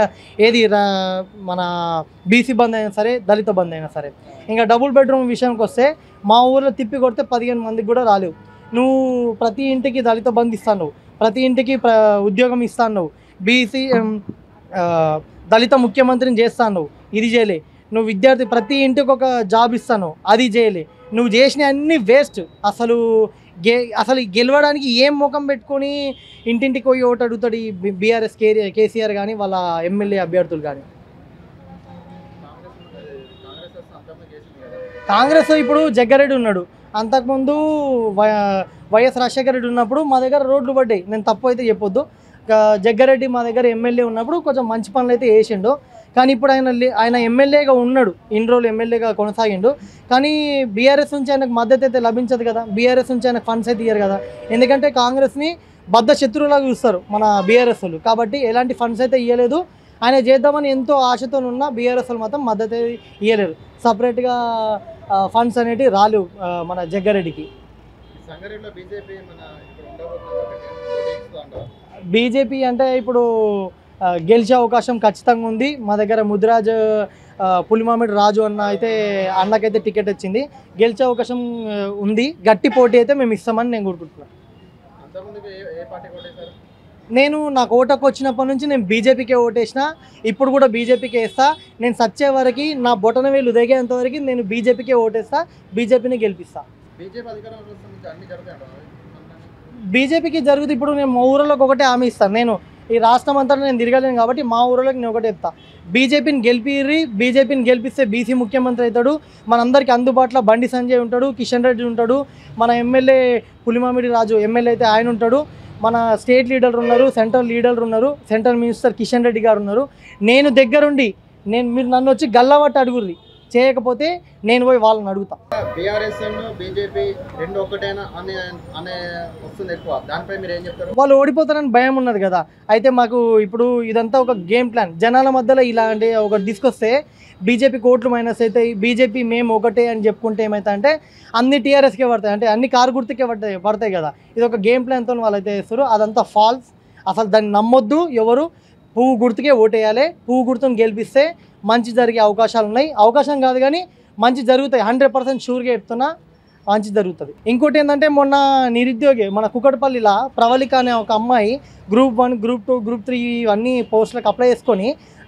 మన బీసీ బంధు అయినా సరే, దళిత బంధు అయినా సరే. ఇంకా డబుల్ బెడ్రూమ్ విషయానికి వస్తే మా ఊర్లో తిప్పి కొడితే 15 మందికి కూడా రాలేవు. నువ్వు ప్రతి ఇంటికి దళిత బంధు ఇస్తాను, ప్రతి ఇంటికి ఉద్యోగం ఇస్తాను, బీసీ దళిత ముఖ్యమంత్రిని చేస్తాను, ఇది చేయలే. నువ్వు విద్యార్థి ప్రతి ఇంటికి ఒక జాబ్ ఇస్తాను, అది చేయలే. నువ్వు చేసిన అన్ని వేస్ట్. అసలు గెలవడానికి ఏం ముఖం పెట్టుకొని ఇంటింటికి పోయి ఓటు అడుగుతాడు ఈ బీఆర్ఎస్ కేసీఆర్ కానీ వాళ్ళ ఎమ్మెల్యే అభ్యర్థులు కానీ. కాంగ్రెస్ ఇప్పుడు జగ్గారెడ్డి ఉన్నాడు, అంతకుముందు వైఎస్ రాజశేఖర రెడ్డి ఉన్నప్పుడు మా దగ్గర రోడ్లు పడ్డాయి. నేను తప్పు అయితే చెప్పొద్దు. జగ్గారెడ్డి మా దగ్గర ఎమ్మెల్యే ఉన్నప్పుడు కొంచెం మంచి పనులు అయితే వేసిండు. కానీ ఇప్పుడు ఆయన ఎమ్మెల్యేగా ఉన్నాడు, ఇన్ని రోజులు ఎమ్మెల్యేగా కొనసాగిండు. కానీ బీఆర్ఎస్ నుంచి ఆయనకు మద్దతు అయితే లభించదు కదా, బీఆర్ఎస్ నుంచి ఆయనకు ఫండ్స్ అయితే ఇయ్యరు కదా. ఎందుకంటే కాంగ్రెస్ని బద్ద శత్రువులాగా చూస్తారు మన బీఆర్ఎస్ వాళ్ళు. కాబట్టి ఎలాంటి ఫండ్స్ అయితే ఇవ్వలేదు. ఆయన చేద్దామని ఎంతో ఆశతో ఉన్న బీఆర్ఎస్ వాళ్ళు మాత్రం మద్దతు ఇవ్వలేరు. సపరేట్గా ఫండ్స్ అనేవి రాలేవు మన జగ్గారెడ్డికి. బీజేపీ అంటే ఇప్పుడు గెలిచే అవకాశం ఖచ్చితంగా ఉంది. మా దగ్గర ముదిరాజ్ పులిమామిడి రాజు అన్నకైతే టికెట్ వచ్చింది, గెలిచే అవకాశం ఉంది. గట్టి పోటీ అయితే మేము ఇస్తామని నేను కోరుకుంటున్నాను. నేను నాకు ఓటకు వచ్చినప్పటి నుంచి నేను బీజేపీకే ఓటేసిన, ఇప్పుడు కూడా బీజేపీకే వేస్తా. నేను సచ్చే వరకు నా బొటన వేలు దిగేంత వరకు నేను బీజేపీకే ఓటేస్తా, బీజేపీని గెలిపిస్తా. బీజేపీకి జరుగుతుంది. ఇప్పుడు నేను మా ఊరిలోకి ఒకటే హామీ ఇస్తాను. నేను ఈ రాష్ట్రం అంతా నేను తిరగలేను కాబట్టి మా ఊరిలోకి నేను ఒకటే చెప్తా, బీజేపీని గెలిపిస్తే బీసీ ముఖ్యమంత్రి అవుతాడు. మనందరికీ అందుబాటులో బండి సంజయ్ ఉంటాడు, కిషన్ రెడ్డి ఉంటాడు, మన ఎమ్మెల్యే పులిమామిడి రాజు ఎమ్మెల్యే అయితే ఆయన ఉంటాడు, మన స్టేట్ లీడర్ ఉన్నారు, సెంట్రల్ లీడర్ ఉన్నారు, సెంట్రల్ మినిస్టర్ కిషన్ రెడ్డి గారు ఉన్నారు. నేను దగ్గరుండి మీరు నన్ను వచ్చి గల్లవట్టు అడుగుర్రి, చేయకపోతే నేను పోయి వాళ్ళని అడుగుతా. బీఆర్ఎస్ బీజేపీ రెండు ఒకటేనా అనే వస్తుంది ఎక్కువ, దానిపై మీరు ఏం చెప్తారు? వాళ్ళు ఓడిపోతారని భయం ఉన్నది కదా. అయితే మాకు ఇప్పుడు ఇదంతా ఒక గేమ్ ప్లాన్. జనాల మధ్యలో ఇలాంటి ఒక తీసుకొస్తే బీజేపీకి ఓట్లు మైనస్ అవుతాయి, బీజేపీ మేము ఒకటే అని చెప్పుకుంటే ఏమవుతా అంటే అన్ని టీఆర్ఎస్కే పడతాయి, అంటే అన్ని కారు గుర్తుకే పడతాయి కదా. ఇది ఒక గేమ్ ప్లాన్తో వాళ్ళైతే చేస్తారు. అదంతా ఫాల్స్. అసలు దాన్ని నమ్మొద్దు ఎవరు. పువ్వు గుర్తుకే ఓటేయాలి. పువ్వు గుర్తును గెలిపిస్తే మంచి జరిగే అవకాశాలు ఉన్నాయి. అవకాశం కాదు కానీ మంచి జరుగుతాయి. 100% షూర్గా చెప్తున్నా, మంచి జరుగుతుంది. ఇంకోటి ఏంటంటే మొన్న నిరుద్యోగి మన కుకట్పల్లిలో ప్రవళిక అనే ఒక అమ్మాయి గ్రూప్ 1, గ్రూప్ 2, గ్రూప్ 3 ఇవన్నీ పోస్టులకు అప్లై చేసుకొని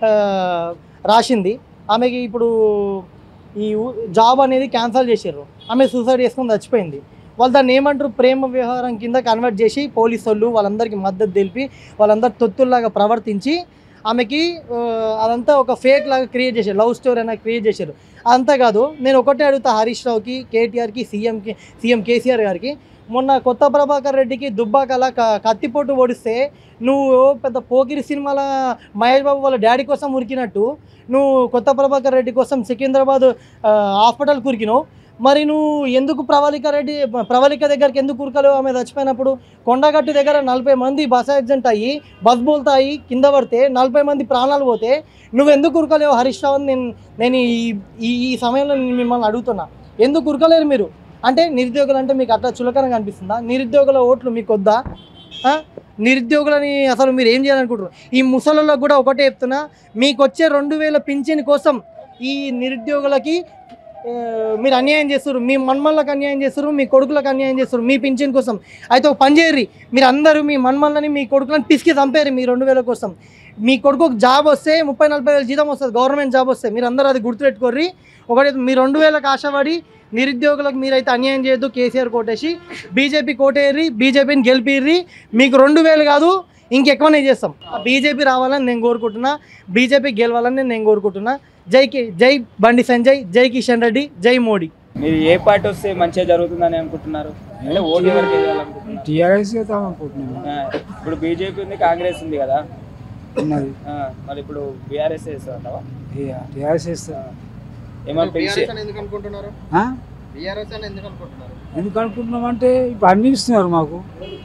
రాసింది. ఆమెకి ఇప్పుడు ఈ జాబ్ అనేది క్యాన్సిల్ చేసారు. ఆమె సూసైడ్ చేసుకొని చచ్చిపోయింది. వాళ్ళు దాన్ని ఏమంటారు, ప్రేమ వ్యవహారం కింద కన్వర్ట్ చేసి పోలీసు వాళ్ళు వాళ్ళందరికీ మద్దతు తెలిపి వాళ్ళందరూ తొత్తుల్లాగా ప్రవర్తించి ఆమెకి అదంతా ఒక ఫేక్ లాగా క్రియేట్ చేశారు. లవ్ స్టోరీ అనేది క్రియేట్ చేశారు. అదంతా కాదు. నేను ఒకటే అడుగుతా హరీష్ రావుకి, కేటీఆర్కి, సీఎం కేసీఆర్ గారికి, మొన్న కొత్త ప్రభాకర్ రెడ్డికి దుబ్బాకలా కత్తిపోటు ఓడిస్తే నువ్వు పెద్ద పోకిరి సినిమాల మహేష్ బాబు వాళ్ళ డాడీ కోసం ఉరికినట్టు నువ్వు కొత్త ప్రభాకర్ రెడ్డి కోసం సికింద్రాబాద్ హాస్పిటల్ కురికినావు. మరి నువ్వు ఎందుకు ప్రవళిక దగ్గరికి ఎందుకు ఉరకలేవు? ఆమె చచ్చిపోయినప్పుడు కొండగట్టు దగ్గర 40 మంది బస్ యాక్సిడెంట్ అయ్యి బస్ బోల్తాయి కింద పడితే 40 మంది ప్రాణాలు పోతే నువ్వు ఎందుకు ఉరకలేవు హరీష్ రావు? నేను ఈ సమయంలో మిమ్మల్ని అడుగుతున్నా, ఎందుకు ఉరకలేరు మీరు? అంటే నిరుద్యోగులు అంటే మీకు అట్లా చులకనగా అనిపిస్తుందా? నిరుద్యోగుల ఓట్లు మీకు వద్దా? నిరుద్యోగులని అసలు మీరు ఏం చేయాలనుకుంటారు? ఈ ముసలిలో కూడా ఒకటే చెప్తున్నా, మీకు వచ్చే 2000 పింఛన్ కోసం ఈ నిరుద్యోగులకి మీరు అన్యాయం చేస్తారు. మీ మన్మళ్ళకి అన్యాయం చేస్తారు, మీ కొడుకులకు అన్యాయం చేస్తారు మీ పింఛన్ కోసం. అయితే ఒక పని చేయర్రి, మీరు అందరూ మీ మన్మళ్ళని మీ కొడుకులను పిసికి చంపేరు మీ 2000 కోసం. మీ కొడుకు జాబ్ వస్తే 30-40 వేలు జీతం వస్తుంది, గవర్నమెంట్ జాబ్ వస్తే. మీరు అందరూ అది గుర్తుపెట్టుకోర్రి. ఒకటి మీ 2000కి ఆశపడి నిరుద్యోగులకు మీరైతే అన్యాయం చేయొద్దు. కేసీఆర్ కోటేసి బీజేపీ కోటేర్రి, బీజేపీని గెలిపిర్రి. మీకు 2000 కాదు ఇంకెక్కువనే చేస్తాం. బీజేపీ రావాలని నేను కోరుకుంటున్నా, బీజేపీ గెలవాలని నేను కోరుకుంటున్నా. జై బండి సంజయ్, జై కిషన్ రెడ్డి, జై మోడీ. మీరు ఏ పార్టీ వస్తే మంచిగా జరుగుతుందని అనుకుంటున్నారు? అంటే ఓటు ఎవరికి వేయాలనుకుంటున్నారు? టీఆర్ఎస్ అనుకుంటున్నాను. ఇప్పుడు బీజేపీ ఉంది, కాంగ్రెస్ ఉంది కదా ఉన్నది. మరి ఇప్పుడు బీఆర్ఎస్ వేస్తావా? టీఆర్ఎస్ వేస్తా. ఎందుకు అనుకుంటున్నారు? ఎందుకు అనుకుంటున్నాం అంటే ఇప్పుడు అన్ని ఇస్తున్నారు మాకు.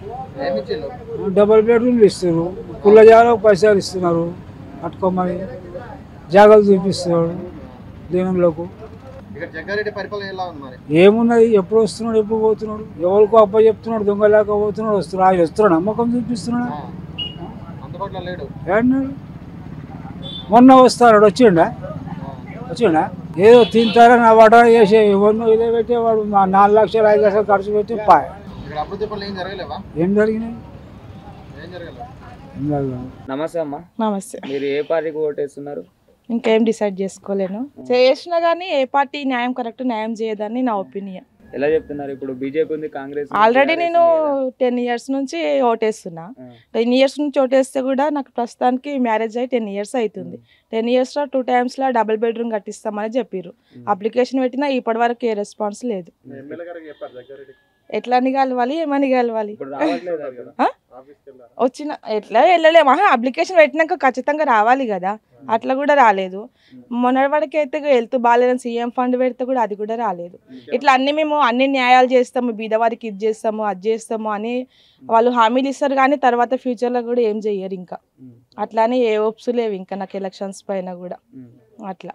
డబుల్ బెడ్రూమ్లు ఇస్తారు, కుళ్ళ జాగాలకు పైసలు ఇస్తున్నారు, పట్టుకోమని జాగాలు చూపిస్తున్నాడు దేనంలోకి. జగ్గారెడ్డి పరిపాలన ఎలా ఉంది మరి? ఏమున్నది, ఎప్పుడు వస్తున్నాడు ఎప్పుడు పోతున్నాడు, ఎవరికో అప్ప చెప్తున్నాడు, దొంగలాగా పోతున్నాడు, వస్తున్నాడు. ఆయన వస్తున్నాడు, నమ్మకం చూపిస్తున్నాడు. అందుబాటులో లేడు. ఏమన్నాడు మొన్న వస్తాడు, వచ్చిండా ఏదో తింటారని ఆ వాట చేసే ఎవరినో ఇదే పెట్టేవాడు. 4 లక్షలు 5 లక్షలు ఖర్చు పెట్టి అభివృద్ధి పనులు ఏం జరగలేవా? ఏం జరిగినాయి? నమస్తే అమ్మా. నమస్తే. మీరు ఏ పార్టీకి ఓటేస్తున్నారు? ఇంకేం డిసైడ్ చేసుకోలేను. చేసినా కానీ ఏ పార్టీ న్యాయం కరెక్ట్ న్యాయం చేయదని నా ఒపీనియన్. ఎలా చెప్తున్నారు? ఇప్పుడు బీజేపీ ఉంది, కాంగ్రెస్. ఆల్రెడీ నేను 10 years నుంచి ఓటేస్తున్నా. 10 years నుంచి ఓటేస్తే కూడా నాకు ప్రస్తుతానికి మ్యారేజ్ అయ్యి 10 years అవుతుంది. 10 yearsలో 2 times డబుల్ బెడ్రూమ్ కట్టిస్తామని చెప్పారు. అప్లికేషన్ పెట్టినా ఇప్పటి వరకు ఏ రెస్పాన్స్ లేదు. ఎట్లా అని కలవాలి, ఏమని కలవాలి? వచ్చిన ఎట్లా వెళ్ళలేము. అప్లికేషన్ పెట్టినాక ఖచ్చితంగా రావాలి కదా, అట్లా కూడా రాలేదు. మొన్నటి వరకు అయితే హెల్త్ బాగాలేదని సీఎం ఫండ్ పెడితే కూడా అది కూడా రాలేదు. ఇట్లా మేము అన్ని న్యాయాలు చేస్తాము, బీదవారికి ఇది చేస్తాము అది చేస్తాము అని వాళ్ళు హామీలు ఇస్తారు కానీ తర్వాత ఫ్యూచర్లో కూడా ఏం చెయ్యరు. ఇంకా అట్లానే ఏ హోప్స్ లేవు ఇంకా నాకు ఎలక్షన్స్ పైన కూడా. అట్లా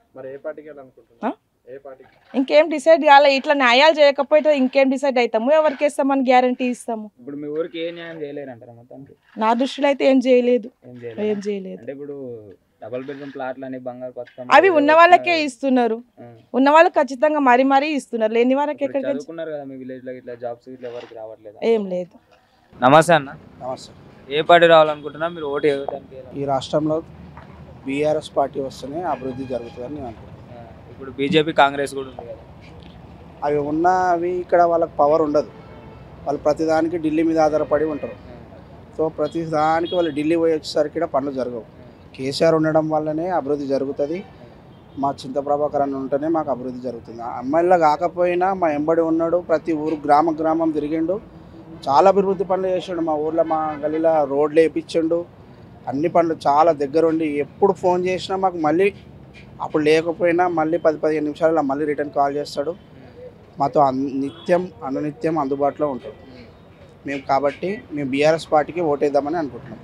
ఇంకేం డిసైడ్ కాలే. ఇట్లా న్యాయాలు చేయకపోతే ఇంకేం డిసైడ్ అవుతాము, ఎవరికి వేస్తామని గ్యారంటీ ఇస్తాము. ఇప్పుడు మీ ఊరికి ఏ న్యాయం చేయలేరంటారా మొత్తానికి? నా దృష్టిలో అయితే ఏం చేయలేదు. అంటే ఇప్పుడు డబుల్ బెడ్రూమ్ ప్లాట్లు అని బంగారు పథకం అవి ఉన్న వాళ్ళకే ఇస్తున్నారు. ఉన్న వాళ్ళకి ఖచ్చితంగా మరీ ఇస్తున్నారు, లేని వాళ్ళకి ఎక్కడికి చదువుకున్నారు కదా మీ విలేజ్ లో, ఇట్లా జాబ్స్ ఇట్లా ఎవరికి రావట్లేదు? ఏం లేదు. నమస్తే అన్న. నమస్తే. ఏ పార్టీ రావాలనుకుంటున్నా మీరు? ఓటు వేయడానికి ఈ రాష్ట్రంలో బీఆర్ఎస్ పార్టీ వస్తేనే అభివృద్ధి జరుగుతుందని నేను అనుకుంటున్నాను. ఇప్పుడు బీజేపీ కాంగ్రెస్ కూడా ఉంది కదా, అవి ఉన్నవి ఇక్కడ వాళ్ళకి పవర్ ఉండదు. వాళ్ళు ప్రతిదానికి ఢిల్లీ మీద ఆధారపడి ఉంటారు. సో ప్రతిదానికి వాళ్ళు ఢిల్లీ పోయి వచ్చేసరికి ఇక్కడ పనులు జరగవు. కేసీఆర్ ఉండడం వల్లనే అభివృద్ధి జరుగుతుంది. మా చింత ప్రభాకర్ అని ఉంటేనే మాకు అభివృద్ధి జరుగుతుంది. ఎమ్మెల్యే కాకపోయినా మా ఎంబడి ఉన్నాడు, ప్రతి ఊరు గ్రామం తిరిగిండు, చాలా అభివృద్ధి పనులు చేసిండు. మా ఊర్లో మా గలీలో రోడ్లు వేయించిండు, అన్ని పనులు చాలా దగ్గరుండి ఎప్పుడు ఫోన్ చేసినా మాకు మళ్ళీ అప్పుడు లేకపోయినా మళ్ళీ 10-15 నిమిషాలలో మళ్ళీ రిటర్న్ కాల్ చేస్తాడు. మాతో అనునిత్యం అందుబాటులో ఉంటాడు. కాబట్టి మేము బీఆర్ఎస్ పార్టీకి ఓటేద్దామని అనుకుంటున్నాం.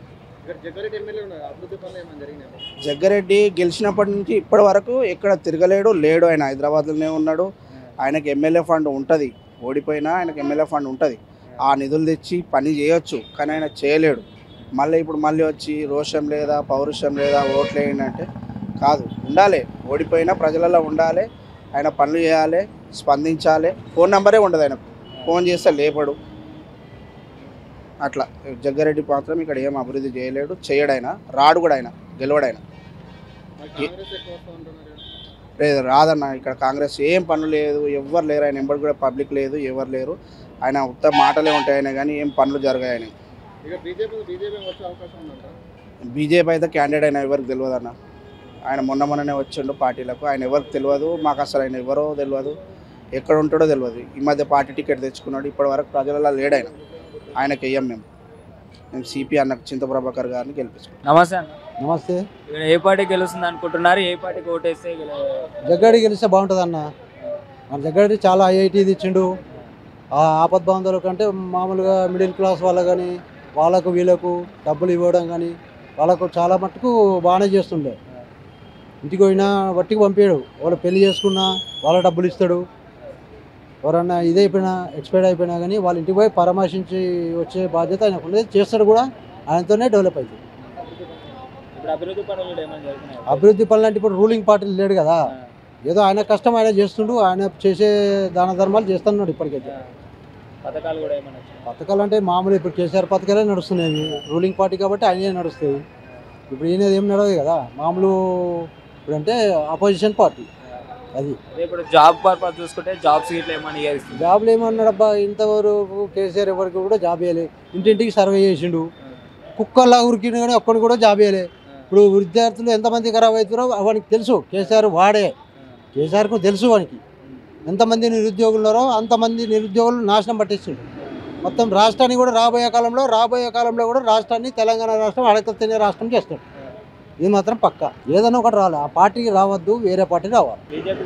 జగ్గారెడ్డి గెలిచినప్పటి నుంచి ఇప్పటి వరకు ఎక్కడ తిరగలేడు, లేడు. ఆయన హైదరాబాద్లోనే ఉన్నాడు. ఆయనకి ఎమ్మెల్యే ఫండ్ ఉంటుంది, ఓడిపోయినా ఆయనకు ఎమ్మెల్యే ఫండ్ ఉంటుంది. ఆ నిధులు తెచ్చి పని చేయొచ్చు, కానీ ఆయన చేయలేడు. మళ్ళీ వచ్చి రోషం లేదా పౌరుషం లేదా ఓట్లు వేయండి అంటే కాదు. ఉండాలి, ఓడిపోయినా ప్రజలలో ఉండాలి, ఆయన పనులు చేయాలి, స్పందించాలి. ఫోన్ నెంబరే ఉండదు ఆయనకు, ఫోన్ చేస్తే లేపడు. అట్లా జగ్గారెడ్డి మాత్రం ఇక్కడ ఏం అభివృద్ధి చేయలేడు, చేయడైనా రాడు కూడా, ఆయన గెలవడైనా లేదు. రాదన్న ఇక్కడ కాంగ్రెస్ ఏం పనులు లేదు, ఎవ్వరు లేరు. ఆయన ఎంబడి కూడా పబ్లిక్ లేదు, ఎవరు లేరు. ఆయన ఉత్త మాటలే ఉంటాయని కానీ ఏం పనులు జరగాయని. బీజేపీ అయితే క్యాండిడేట్ అయినా ఎవరికి తెలియదు అన్న. ఆయన మొన్ననే వచ్చిండు పార్టీలకు, ఆయన ఎవరికి తెలియదు. మాకు అసలు ఆయన ఎవరో తెలియదు, ఎక్కడ ఉంటాడో తెలియదు. ఈ మధ్య పార్టీ టికెట్ తెచ్చుకున్నాడు, ఇప్పటి వరకు ప్రజలలో లేడు ఆయన. ఆయనకి వెయ్యం మేము సిపి అన్న చింతప్రభాకర్ గారిని గెలిపించుకున్నాం. నమస్తే అన్న. నమస్తే. ఇక్కడ ఏ పార్టీ గెలుస్తుంది అనుకుంటున్నారు? ఏ పార్టీకి ఓటేస్తే జగ్గారెడ్డి గెలిస్తే బాగుంటుంది అన్న. మన జగ్గారెడ్డి చాలా ఐఐటీ ఇచ్చిండు. ఆపద్ బాంధవుల కంటే మామూలుగా మిడిల్ క్లాస్ వాళ్ళ కానీ వాళ్ళకు వీళ్ళకు డబ్బులు ఇవ్వడం కానీ వాళ్ళకు చాలా మట్టుకు బాగానే చేస్తుండే. ఇంటికి పోయినా వట్టికి పంపాడు. వాళ్ళు పెళ్లి చేసుకున్నా వాళ్ళ డబ్బులు ఇస్తాడు. ఎవరన్నా ఇదైపోయినా ఎక్స్పైర్ అయిపోయినా కానీ వాళ్ళ ఇంటికి పోయి పరామర్శించి వచ్చే బాధ్యత ఆయనకు ఉండేది, చేస్తాడు కూడా. ఆయనతోనే డెవలప్ అవుతుంది. అభివృద్ధి పనులు అంటే ఇప్పుడు రూలింగ్ పార్టీలు లేడు కదా, ఏదో ఆయన కష్టం ఆయన చేస్తుండు. ఆయన చేసే దాన ధర్మాలు చేస్తున్నాడు. ఇప్పటికైతే పథకాలు అంటే మామూలు ఇప్పుడు కేసీఆర్ పథకాలే నడుస్తున్నాయి. రూలింగ్ పార్టీ కాబట్టి ఆయనే నడుస్తాయి. ఇప్పుడు ఈయన ఏం నడవదు కదా, మామూలు ఇప్పుడంటే అపోజిషన్ పార్టీ అది. ఇప్పుడు జాబ్ పర్పస్ చూసుకుంటే జాబ్స్ ఇట్లా ఏమని జాబ్లు ఏమన్నాడబ్బా, ఇంతవరకు కేసీఆర్ ఎవరికి కూడా జాబ్ ఇవ్వలే. ఇంటింటికి సర్వే చేసిండు, కుక్కల్లా ఉరికిన కానీ ఒక్కడిని కూడా జాబ్ ఇవ్వలే. ఇప్పుడు విద్యార్థులు ఎంతమంది ఖరాబ్ అవుతారో వానికి తెలుసు. కేసీఆర్ వాడే, కేసీఆర్కు తెలుసు వానికి ఎంతమంది నిరుద్యోగులు ఉన్నారో అంతమంది నిరుద్యోగులు నాశనం పట్టించిండు. మొత్తం రాష్ట్రాన్ని కూడా రాబోయే కాలంలో కూడా రాష్ట్రాన్ని తెలంగాణ రాష్ట్రం అడగతినే రాష్ట్రం చేస్తాడు. ఇది మాత్రం పక్క. ఏదైనా ఒకటి రావాలి, ఆ పార్టీకి రావద్దు, వేరే పార్టీ రావాలి.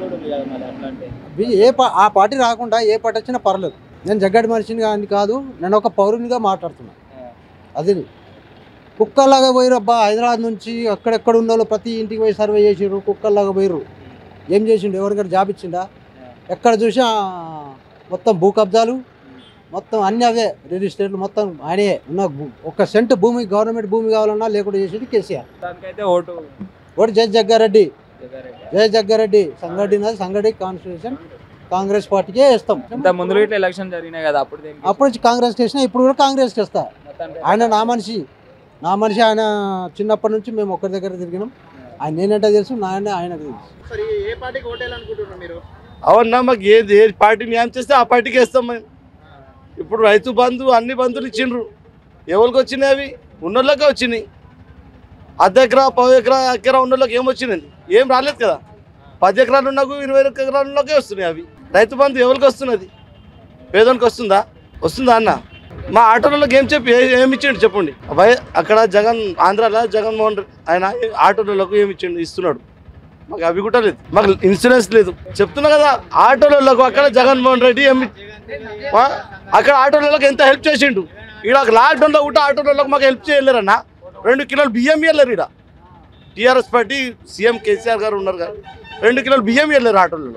ఆ పార్టీ రాకుండా ఏ పార్టీ వచ్చినా పర్లేదు. నేను జగ్గడి మనిషిని కానీ కాదు, నేను ఒక పౌరునిగా మాట్లాడుతున్నా. అది కుక్కల్లాగా పోయిరు అబ్బా. హైదరాబాద్ నుంచి అక్కడెక్కడ ఉన్న వాళ్ళు ప్రతి ఇంటికి పోయి సర్వే చేసిర్రు, కుక్కల్లాగా పోయిర్రు. ఏం చేసిండు? ఎవరికైనా జాబ్ ఇచ్చిండా? ఎక్కడ చూసా మొత్తం భూ కబ్జాలు, మొత్తం అన్నీ అవే. రియల్ ఎస్టేట్లు మొత్తం ఆయనే. ఉన్న ఒక సెంట్ భూమి గవర్నమెంట్ భూమి కావాలన్నా లేకుండా చేసేది కేసీఆర్. ఓటు జై జగ్గారెడ్డి, జై జగ్గారెడ్డి. సంగారెడ్డి కాన్స్టిట్యూషన్ కాంగ్రెస్ పార్టీకే ఇస్తాం. ముందు ఇట్లా ఎలక్షన్ జరిగినాయి కదా, అప్పుడు కాంగ్రెస్ చేసినా ఇప్పుడు కూడా కాంగ్రెస్ చేస్తా. ఆయన నా మనిషి ఆయన. చిన్నప్పటి నుంచి మేము ఒక్కరి దగ్గర తిరిగినాం. ఆయన నేనంటే తెలుసు, ఆయనకు తెలుసు. అవునా, మాకు ఏ పార్టీ న్యాయం చేస్తే ఆ పార్టీకి వేస్తాం మేము. ఇప్పుడు రైతు బంధు అన్ని బంధులు ఇచ్చిండ్రు. ఎవరికి వచ్చినాయి? అవి ఉన్నోళ్ళకే వచ్చినాయి. అర్ధ ఎకరా 10 ఎకరా ఉన్నోళ్ళకి ఏమొచ్చినాయి? ఏం రాలేదు కదా. 10 ఎకరాలు ఉన్నకు 20 ఎకరాలు ఉన్నకే వస్తున్నాయి అవి. రైతు బంధు ఎవరికి వస్తున్నది? పేదోనికి వస్తుందా అన్న? మా ఆటోలకు ఏం ఏమి ఇచ్చిండు చెప్పండి. అక్కడ ఆంధ్రాలో జగన్మోహన్ ఆయన ఆటోలకు ఏమి ఇచ్చిండు? ఇస్తున్నాడు. మాకు అవి కూడా లేదు, మాకు ఇన్సూరెన్స్ లేదు. చెప్తున్నా కదా, ఆటోలకు అక్కడ జగన్మోహన్ రెడ్డి అక్కడ ఆటోలకు ఎంత హెల్ప్ చేసిండు. ఇక్కడ లాక్డౌన్లో కూడా ఆటోలకు మాకు హెల్ప్ చేయలేరన్న. 2 కిలోలు బియ్యం ఇవ్వలేరు. ఇక్కడ టీఆర్ఎస్ పార్టీ సీఎం కేసీఆర్ గారు ఉన్నారు కదా, 2 కిలోలు బియ్యం ఇవ్వలేరు ఆటోలలో.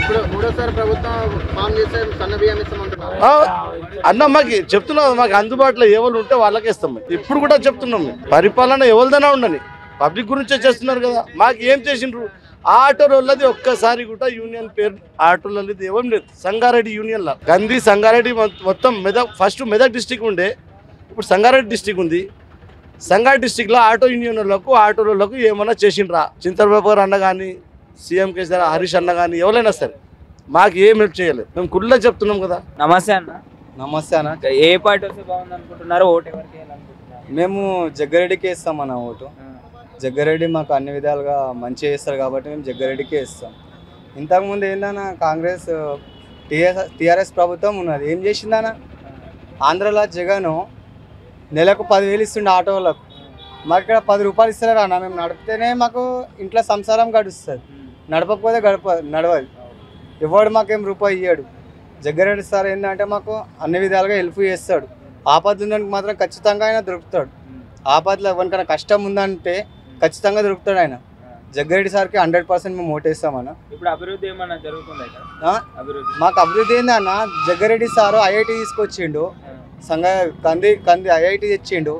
అన్న మాకు చెప్తున్నాం, మాకు అందుబాటులో ఎవరు ఉంటే వాళ్ళకే ఇస్తాం. ఇప్పుడు కూడా చెప్తున్నాం, పరిపాలన ఎవరిదైనా ఉండని, పబ్లిక్ గురించే చేస్తున్నారు కదా. మాకు ఏం చేసిండ్రు? ఆటోలది ఒక్కసారి కూడా యూనియన్ పేరు ఆటోలది ఏం లేదు. సంగారెడ్డి యూనియన్లో గంధి సంగారెడ్డి మొత్తం ఫస్ట్ మెదక్ డిస్టిక్ ఉండే, ఇప్పుడు సంగారెడ్డి డిస్టిక్ ఉంది. సంగారెడ్డి డిస్టిక్లో ఆటో ఆటోలకు ఏమన్నా చేసిండ్రా? చింతప్రభాకర్ అన్న కానీ, సీఎం కేసీఆర్, హరీష్ అన్న కానీ ఎవరైనా సరే మాకు ఏం హెల్ప్ చేయలేదు. మేము కుళ్ళ చెప్తున్నాం కదా. నమస్తే అన్న. నమస్తే అన్న. ఏ పార్టీ వస్తే బాగుంది అనుకుంటున్నారు? ఓటు ఎవరికి వేయాలనుకుంటున్నారు? మేము జగ్గారెడ్డికి వేస్తాం అన్న ఓటు. జగ్గారెడ్డి మాకు అన్ని విధాలుగా మంచిగా చేస్తారు కాబట్టి మేము జగ్గారెడ్డికే ఇస్తాం. ఇంతకుముందు ఏందన్నా కాంగ్రెస్ టీఆర్ఎస్ ప్రభుత్వం ఉన్నది, ఏం చేసిందన్నా? ఆంధ్రలో జగన్ నెలకు 10,000 ఇస్తుండే ఆటో వాళ్ళకు. మాకు ఇక్కడ 10 రూపాయలు ఇస్తారు అన్న. మేము నడిపితేనే మాకు ఇంట్లో సంసారం గడుస్తుంది, నడపకపోతే నడవదు. ఎవడు మాకేం రూపాయి ఇయ్యాడు. జగ్గారెడ్డి సార్ ఏంటంటే మాకు అన్ని విధాలుగా హెల్ప్ చేస్తాడు. ఆపద ఉందానికి మాత్రం ఖచ్చితంగా ఆయన దొరుకుతాడు. ఆపదలో ఎవరికైనా కష్టం ఉందంటే ఖచ్చితంగా దొరుకుతాడు ఆయన. జగ్గారెడ్డి సార్కి 100% మేము ఓటేస్తామన్న. ఇప్పుడు అభివృద్ధి ఏమన్నా జరుగుతుంది? మాకు అభివృద్ధి ఏందన్న, జగ్గారెడ్డి సారు ఐఐటి తీసుకొచ్చిండు, కంది ఐఐటి తెచ్చిండు.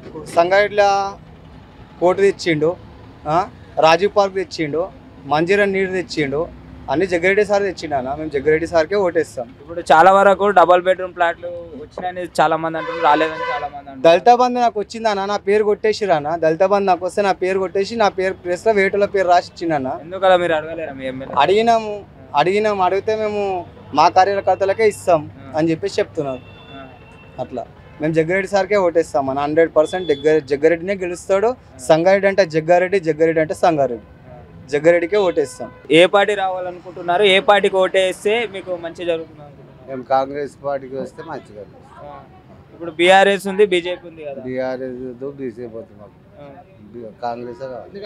సంగారెడ్డిలో కోర్టు తెచ్చిండు, రాజీవ్ పార్క్ తెచ్చిండు, మంజీరా నీరు తెచ్చిండు, అన్ని జగ్గారెడ్డి సార్ తెచ్చిండు. మేము జగ్గారెడ్డి సార్కే ఓటేస్తాం. ఇప్పుడు చాలా వరకు డబుల్ బెడ్రూమ్ ఫ్లాట్లు వచ్చినాయని చాలా మంది అంటున్నారు, రాలేదని చాలా మంది అంటారు. దళిత బంధు నాకు వచ్చిందన్న, నా పేరు కొట్టేసిరన్న. దళిత బంధు నాకు వస్తే నా పేరు కొట్టేసి నా పేరు ప్లేస్లో వేటుల పేరు రాసి ఇచ్చిండన్న. ఎందుకలా మీరు అడగలేరా మీ ఎమ్మెల్యే? అడిగితే మేము మా కార్యకర్తలకే ఇస్తాం అని చెప్పేసి చెప్తున్నారు. అట్లా మేము జగ్గారెడ్డి సార్కే ఓటేస్తాం అన్న. 100% జగ్గారెడ్డినే గెలుస్తాడు. సంగారెడ్డి అంటే జగ్గారెడ్డి, జగ్గారెడ్డి అంటే సంగారెడ్డి. జగ్గారెడ్డికే ఓటేస్తాం. ఏ పార్టీ రావాలనుకుంటున్నారు? ఏ పార్టీకి ఓటేస్తే మీకు మంచి జరుగుతుంది అనుకుంటున్నారు? మేము కాంగ్రెస్ పార్టీకి వస్తే మంచిగా. ఇప్పుడు బీఆర్ఎస్ ఉంది, బీజేపీ ఉంది కదా. బీఆర్ఎస్ బీజేపీ పోతుంది మాకు. కాంగ్రెస్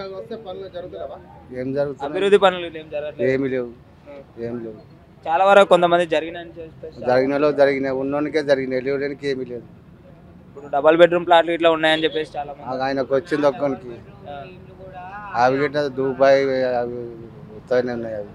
ఏం జరుగుతుంది? అభివృద్ధి పనులు ఏం జరగట్లేదు. ఏమి లేవు, ఏం లేవు. చాలా వరకు కొంతమంది జరిగినాయని జరిగినాయి, ఉన్నోనికే జరిగినాయి, లేవడానికి ఏమీ లేదు. ఇప్పుడు డబల్ బెడ్రూమ్ ప్లాట్లు ఇట్లా ఉన్నాయని చెప్పేసి చాలా మంది ఆయనకు వచ్చింది ఒక్కరికి. అవి గిట్ట దుబాయ్ అవి వస్తానే ఉన్నాయి. అవి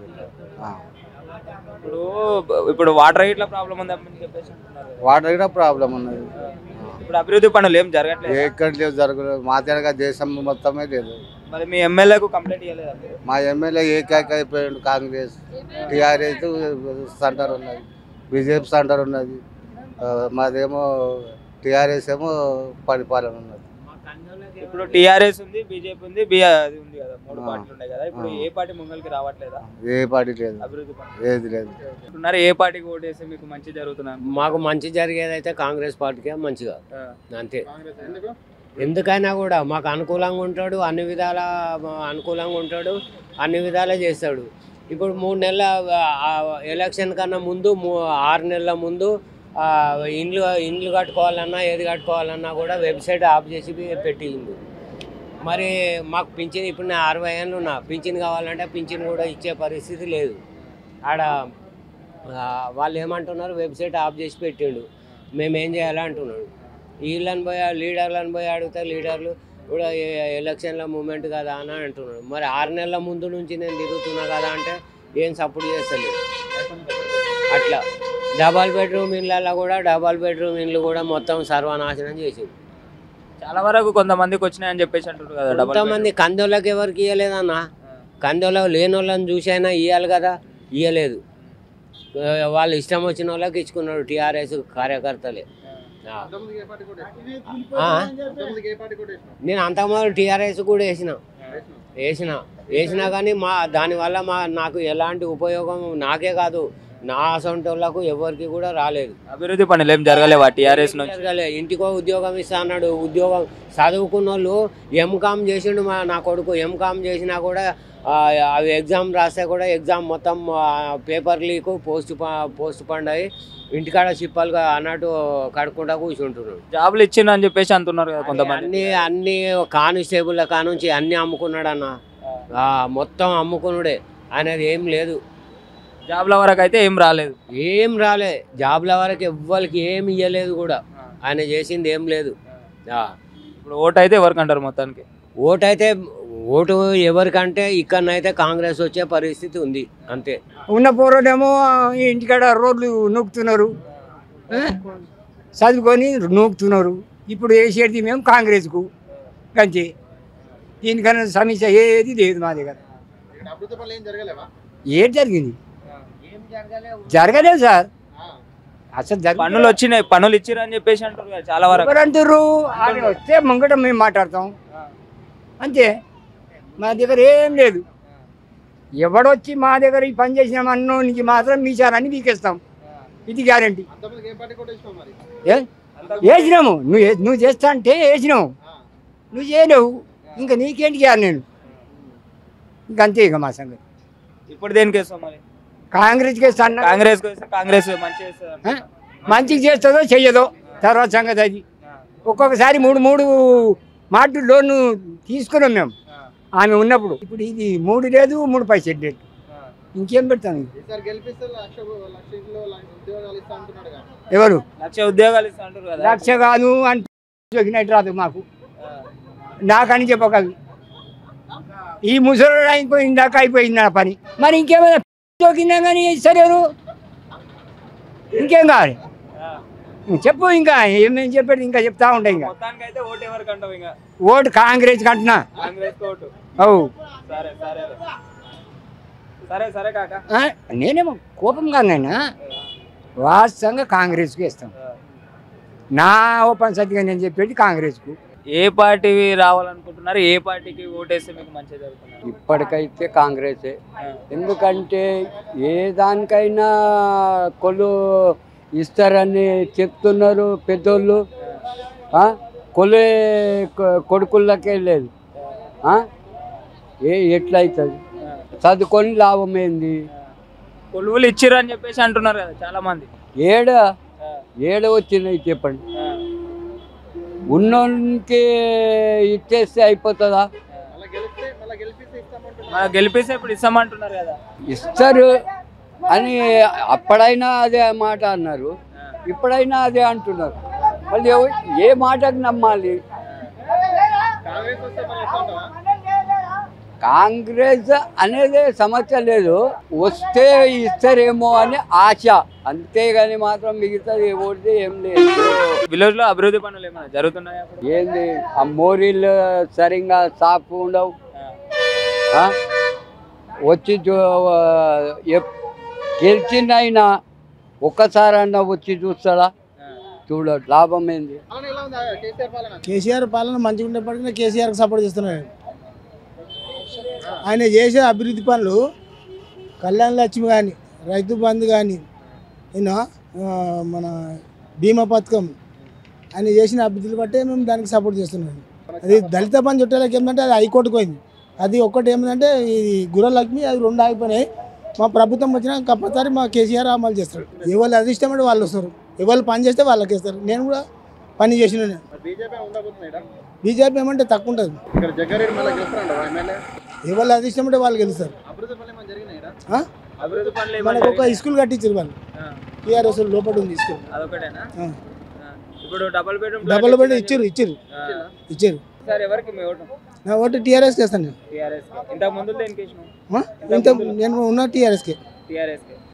ఇప్పుడు వాటర్ ఇట్లా ప్రాబ్లం ఉంది అని చెప్పేసి అంటున్నారు. వాటర్ కూడా ప్రాబ్లం ఉన్నది. ఇప్పుడు అభివృద్ధి పనులు ఏం జరగట్లేదు. ఎక్కడ లేవు, జరగలేదు. మా తెలంగాణ దేశం మొత్తమే లేదు. మరి మీ ఎమ్మెల్యేకు కంప్లైంట్ ఇవ్వలేదా? మా ఎమ్మెల్యే ఏకైక అయిపోయాడు. కాంగ్రెస్, టీఆర్ఎస్ సెంటర్ ఉన్నది, బీజేపీ సెంటర్ ఉన్నది. మాదేమో టీఆర్ఎస్ ఏమో పరిపాలన ఉన్నది. ఇప్పుడు టీఆర్ఎస్ ఉంది, బీజేపీ ఉంది, అది ఉంది కదా, 3 పార్టీలు ఉన్నాయి కదా. ఇప్పుడు ఏ పార్టీ ముంగల్కి రావట్లేదా? ఏ పార్టీ లేదు, అభివృద్ధి ఏది లేదు. ఏ పార్టీకి ఓటేస్తే మీకు మంచి జరుగుతున్నారు? మాకు మంచి జరిగేదైతే కాంగ్రెస్ పార్టీకే మంచిగా, అంతే. ఎందుకైనా కూడా మాకు అనుకూలంగా ఉంటాడు, అన్ని విధాల అనుకూలంగా ఉంటాడు, అన్ని విధాలా చేస్తాడు. ఇప్పుడు 3 నెలల ఎలక్షన్ కన్నా ముందు 6 నెలల ముందు ఇండ్లు కట్టుకోవాలన్నా ఏది కట్టుకోవాలన్నా కూడా వెబ్సైట్ ఆఫ్ చేసి పెట్టింది. మరి మాకు పింఛన్, ఇప్పుడు నేను 60 ఏళ్ళు ఉన్నా, పింఛన్ కావాలంటే పింఛన్ కూడా ఇచ్చే పరిస్థితి లేదు. ఆడ వాళ్ళు ఏమంటున్నారు, వెబ్సైట్ ఆఫ్ చేసి పెట్టిండు, మేమేం చేయాలా అంటున్నాడు. వీళ్ళని పోయి లీడర్లను పోయి అడిగితే లీడర్లు కూడా ఎలక్షన్ల మూమెంట్ కదా అని అంటున్నాడు. మరి 6 నెలల ముందు నుంచి నేను తిరుగుతున్నా కదా అంటే ఏం సపోర్ట్ చేస్తలేదు. అట్లా డబల్ బెడ్రూమ్ ఇళ్ళల్లో కూడా ఇండ్లు కూడా మొత్తం సర్వనాశనం చేసింది. చాలా వరకు కొంతమందికి వచ్చినాయని చెప్పేసి అంటారు కదా. కొంతమంది కందోళ్ళకి ఎవరికి ఇవ్వలేదన్న, కందోళ్ళకి లేని వాళ్ళని చూసి అయినా ఇవ్వాలి కదా, ఇవ్వలేదు. వాళ్ళు ఇష్టం వచ్చిన వాళ్ళకి ఇచ్చుకున్నాడు టీఆర్ఎస్ కార్యకర్తలే. నేను అంతకుముందు టీఆర్ఎస్ కూడా వేసినా కానీ దానివల్ల నాకు ఎలాంటి ఉపయోగం నాకే కాదు, నా అసొంటి వాళ్ళకు ఎవరికి కూడా రాలేదు. అభివృద్ధి పనులు ఏం జరగలేవా టీఆర్ఎస్ నుంచి? జరగలే. ఇంటికో ఉద్యోగం ఇస్తా అన్నాడు. ఉద్యోగం చదువుకున్న వాళ్ళు ఎంకామ్ చేసిండు నా కొడుకు. ఎంకామ్ చేసినా కూడా అవి ఎగ్జామ్ రాస్తే కూడా ఎగ్జామ్ మొత్తం పేపర్ లీకు, పోస్ట్ పండాయి, ఇంటికాడ చిప్పాలుగా అన్నట్టు కడుక్కుంటా కూర్చుంటున్నాడు. జాబులు ఇచ్చిండు అని చెప్పేసి అంటున్నారు కదా కొంతమంది. అన్ని కానిస్టేబుల్ కానుంచి అన్ని అమ్ముకున్నాడు అన్న, మొత్తం అమ్ముకున్నాడే. అనేది ఏం లేదు. జాబ్ల వరకు అయితే ఏం రాలేదు. జాబ్ల వరకు ఎవ్వరికి ఏమి ఇవ్వలేదు కూడా. ఆయన చేసింది ఏం లేదు. ఇప్పుడు ఓటు అయితే ఎవరికి అంటారు? మొత్తానికి ఓటు ఎవరికంటే ఇక్కడనైతే కాంగ్రెస్ వచ్చే పరిస్థితి ఉంది, అంతే. ఉన్న పోరోడేమో ఇంటికాడ రోడ్లు నూకుతున్నారు, చదువుకొని నూకుతున్నారు. ఇప్పుడు వేసేది మేము కాంగ్రెస్కు, అంతే. దీనికన్నా సమస్య ఏది లేదు మా దగ్గర. ఏం జరిగింది? జరగలేదు సార్. అసలు పనులు వచ్చినాయి, పనులు ఇచ్చిర్రు అని చెప్పేసి అంటారు కదా చాలా వరకు. ఎవరంటారు? ఆయన వస్తే ముంగట మేము మాట్లాడతాం, అంతే. మా దగ్గర ఏం లేదు. ఎవడొచ్చి మా దగ్గర ఈ పని చేసిన అన్నోనికి మాత్రం మీచారని మీకేస్తాం, ఇది గ్యారంటీ. వేసినాము, నువ్వు చేస్తా అంటే వేసినావు, నువ్వు చేయలేవు, ఇంకా నీకేంటి చేయాలి నేను, ఇంకంతే. ఇక మా సంగతి ఇప్పుడు దేనికి వేస్తాం మరి? కాంగ్రెస్కి వేస్తాను. కాంగ్రెస్ మంచిగా చేస్తుందో చెయ్యదో తర్వాత సంగతి అది. ఒక్కొక్కసారి 3 మాటలు లోన్ తీసుకున్నాం మేము ఆమె ఉన్నప్పుడు. ఇప్పుడు ఇది 3 లేదు, 3 పైసలు లేదు, ఇంకేం పెడతాను. ఎవరు 1,00,000 ఉద్యోగాలు ఇస్తా అంటారు కదా. 1,00,000 కాదు అని రాదు మాకు, నాకని చెప్పగలదు. ఈ ముసలి అయిపోయిందాక అయిపోయింది నా పని. మరి ఇంకేమైనా చోకిందా కానీ ఇస్తారు, ఇంకేం కావాలి. చెప్పు ఇంకా ఏమేమి చెప్పాడు ఇంకా చెప్తా ఉంటాయి ఇంకా మొత్తానికైతే ఓటు ఎవరికి అంటావు ఇంకా? ఓటు కాంగ్రెస్ కంటున్నా కాంగ్రెస్ ఓటు. అవు సరే సరే సరే సరే కాక. నేనేమో కోపంగా నైనా వాస్తవంగా కాంగ్రెస్కి ఇస్తాం. నా ఓపెన్ సత్తిగా నేను చెప్పేది కాంగ్రెస్కు. ఏ పార్టీ రావాలనుకుంటున్నారు? ఏ పార్టీకి ఓటేస్తే మీకు మంచిగా జరుగుతుంది? ఇప్పటికైతే కాంగ్రెసే. ఎందుకంటే ఏ దానికైనా కొలు ఇస్తారని చెప్తున్నారు పెద్దోళ్ళు. కొలే కొడుకులకే లేదు. ఎట్లయితుంది? చదువుకొని లాభం ఏంది? కొలువులు ఇచ్చిర్రు అని చెప్పేసి అంటున్నారు కదా చాలా మంది. ఏడ వచ్చినాయి చెప్పండి. ఉన్నోనికి ఇచ్చేస్తే అయిపోతుందా? గెలిపిస్తే ఇప్పుడు ఇస్తామంటున్నారు కదా. ఇస్తారు అని అప్పుడైనా అదే మాట అన్నారు, ఇప్పుడైనా అదే అంటున్నారు. మళ్ళీ ఏ మాటకు నమ్మాలి? కాంగ్రెస్ అనేది సమస్య లేదు, వస్తే ఇస్తారేమో అని ఆశ, అంతేగాని మాత్రం మిగతాది ఓడితే ఏం లేదు. విలేజ్ లో అభివృద్ధి పనులు ఏమైనా జరుగుతున్నాయా? ఏంది ఆ మోరీలు సరిగ్గా సాఫ్ ఉండవు. వచ్చి గెలిచిందైనా ఒక్కసారన్నా వచ్చి చూస్తాడా? చూడడు. లాభం ఏంది? కేసీఆర్ పాలన మంచిగా ఉండేప్పటికీ కేసీఆర్కి సపోర్ట్ చేస్తున్నాడు. ఆయన చేసే అభివృద్ధి పనులు కళ్యాణ లక్ష్మి కానీ, రైతు బంధు కానీ, మన బీమా పథకం, ఆయన చేసిన అభివృద్ధిని బట్టే మేము దానికి సపోర్ట్ చేస్తున్నాం. అది దళిత బంధు చుట్టాలకి ఏమంటే అది హైకోర్టుకు పోయింది. అది ఒక్కటి ఏమిటంటే ఇది గుర్రలక్ష్మి, అది 2 ఆగిపోయినాయి. మా ప్రభుత్వం వచ్చినా కంపల్సరీ మా కేసీఆర్ అమలు చేస్తారు. ఎవరు అదిష్టం అంటే వాళ్ళు వస్తారు, ఎవరు పని చేస్తే వాళ్ళకి ఇస్తారు. నేను కూడా పని చేసిన బీజేపీ ఏమంటే తక్కువ ఉంటుంది. ఎవరు అదిష్టం అంటే వాళ్ళు గెలుస్తారు. మనకు ఒక స్కూల్ కట్టించారు వాళ్ళు, టీఆర్ఎస్ లోపల ఉంది స్కూల్. డబుల్ బెడ్ ఇచ్చారు. నా ఓటు టీఆర్ఎస్కి వేస్తాను నేను. ఇంతకు ముందు నేను ఉన్న టీఆర్ఎస్కి.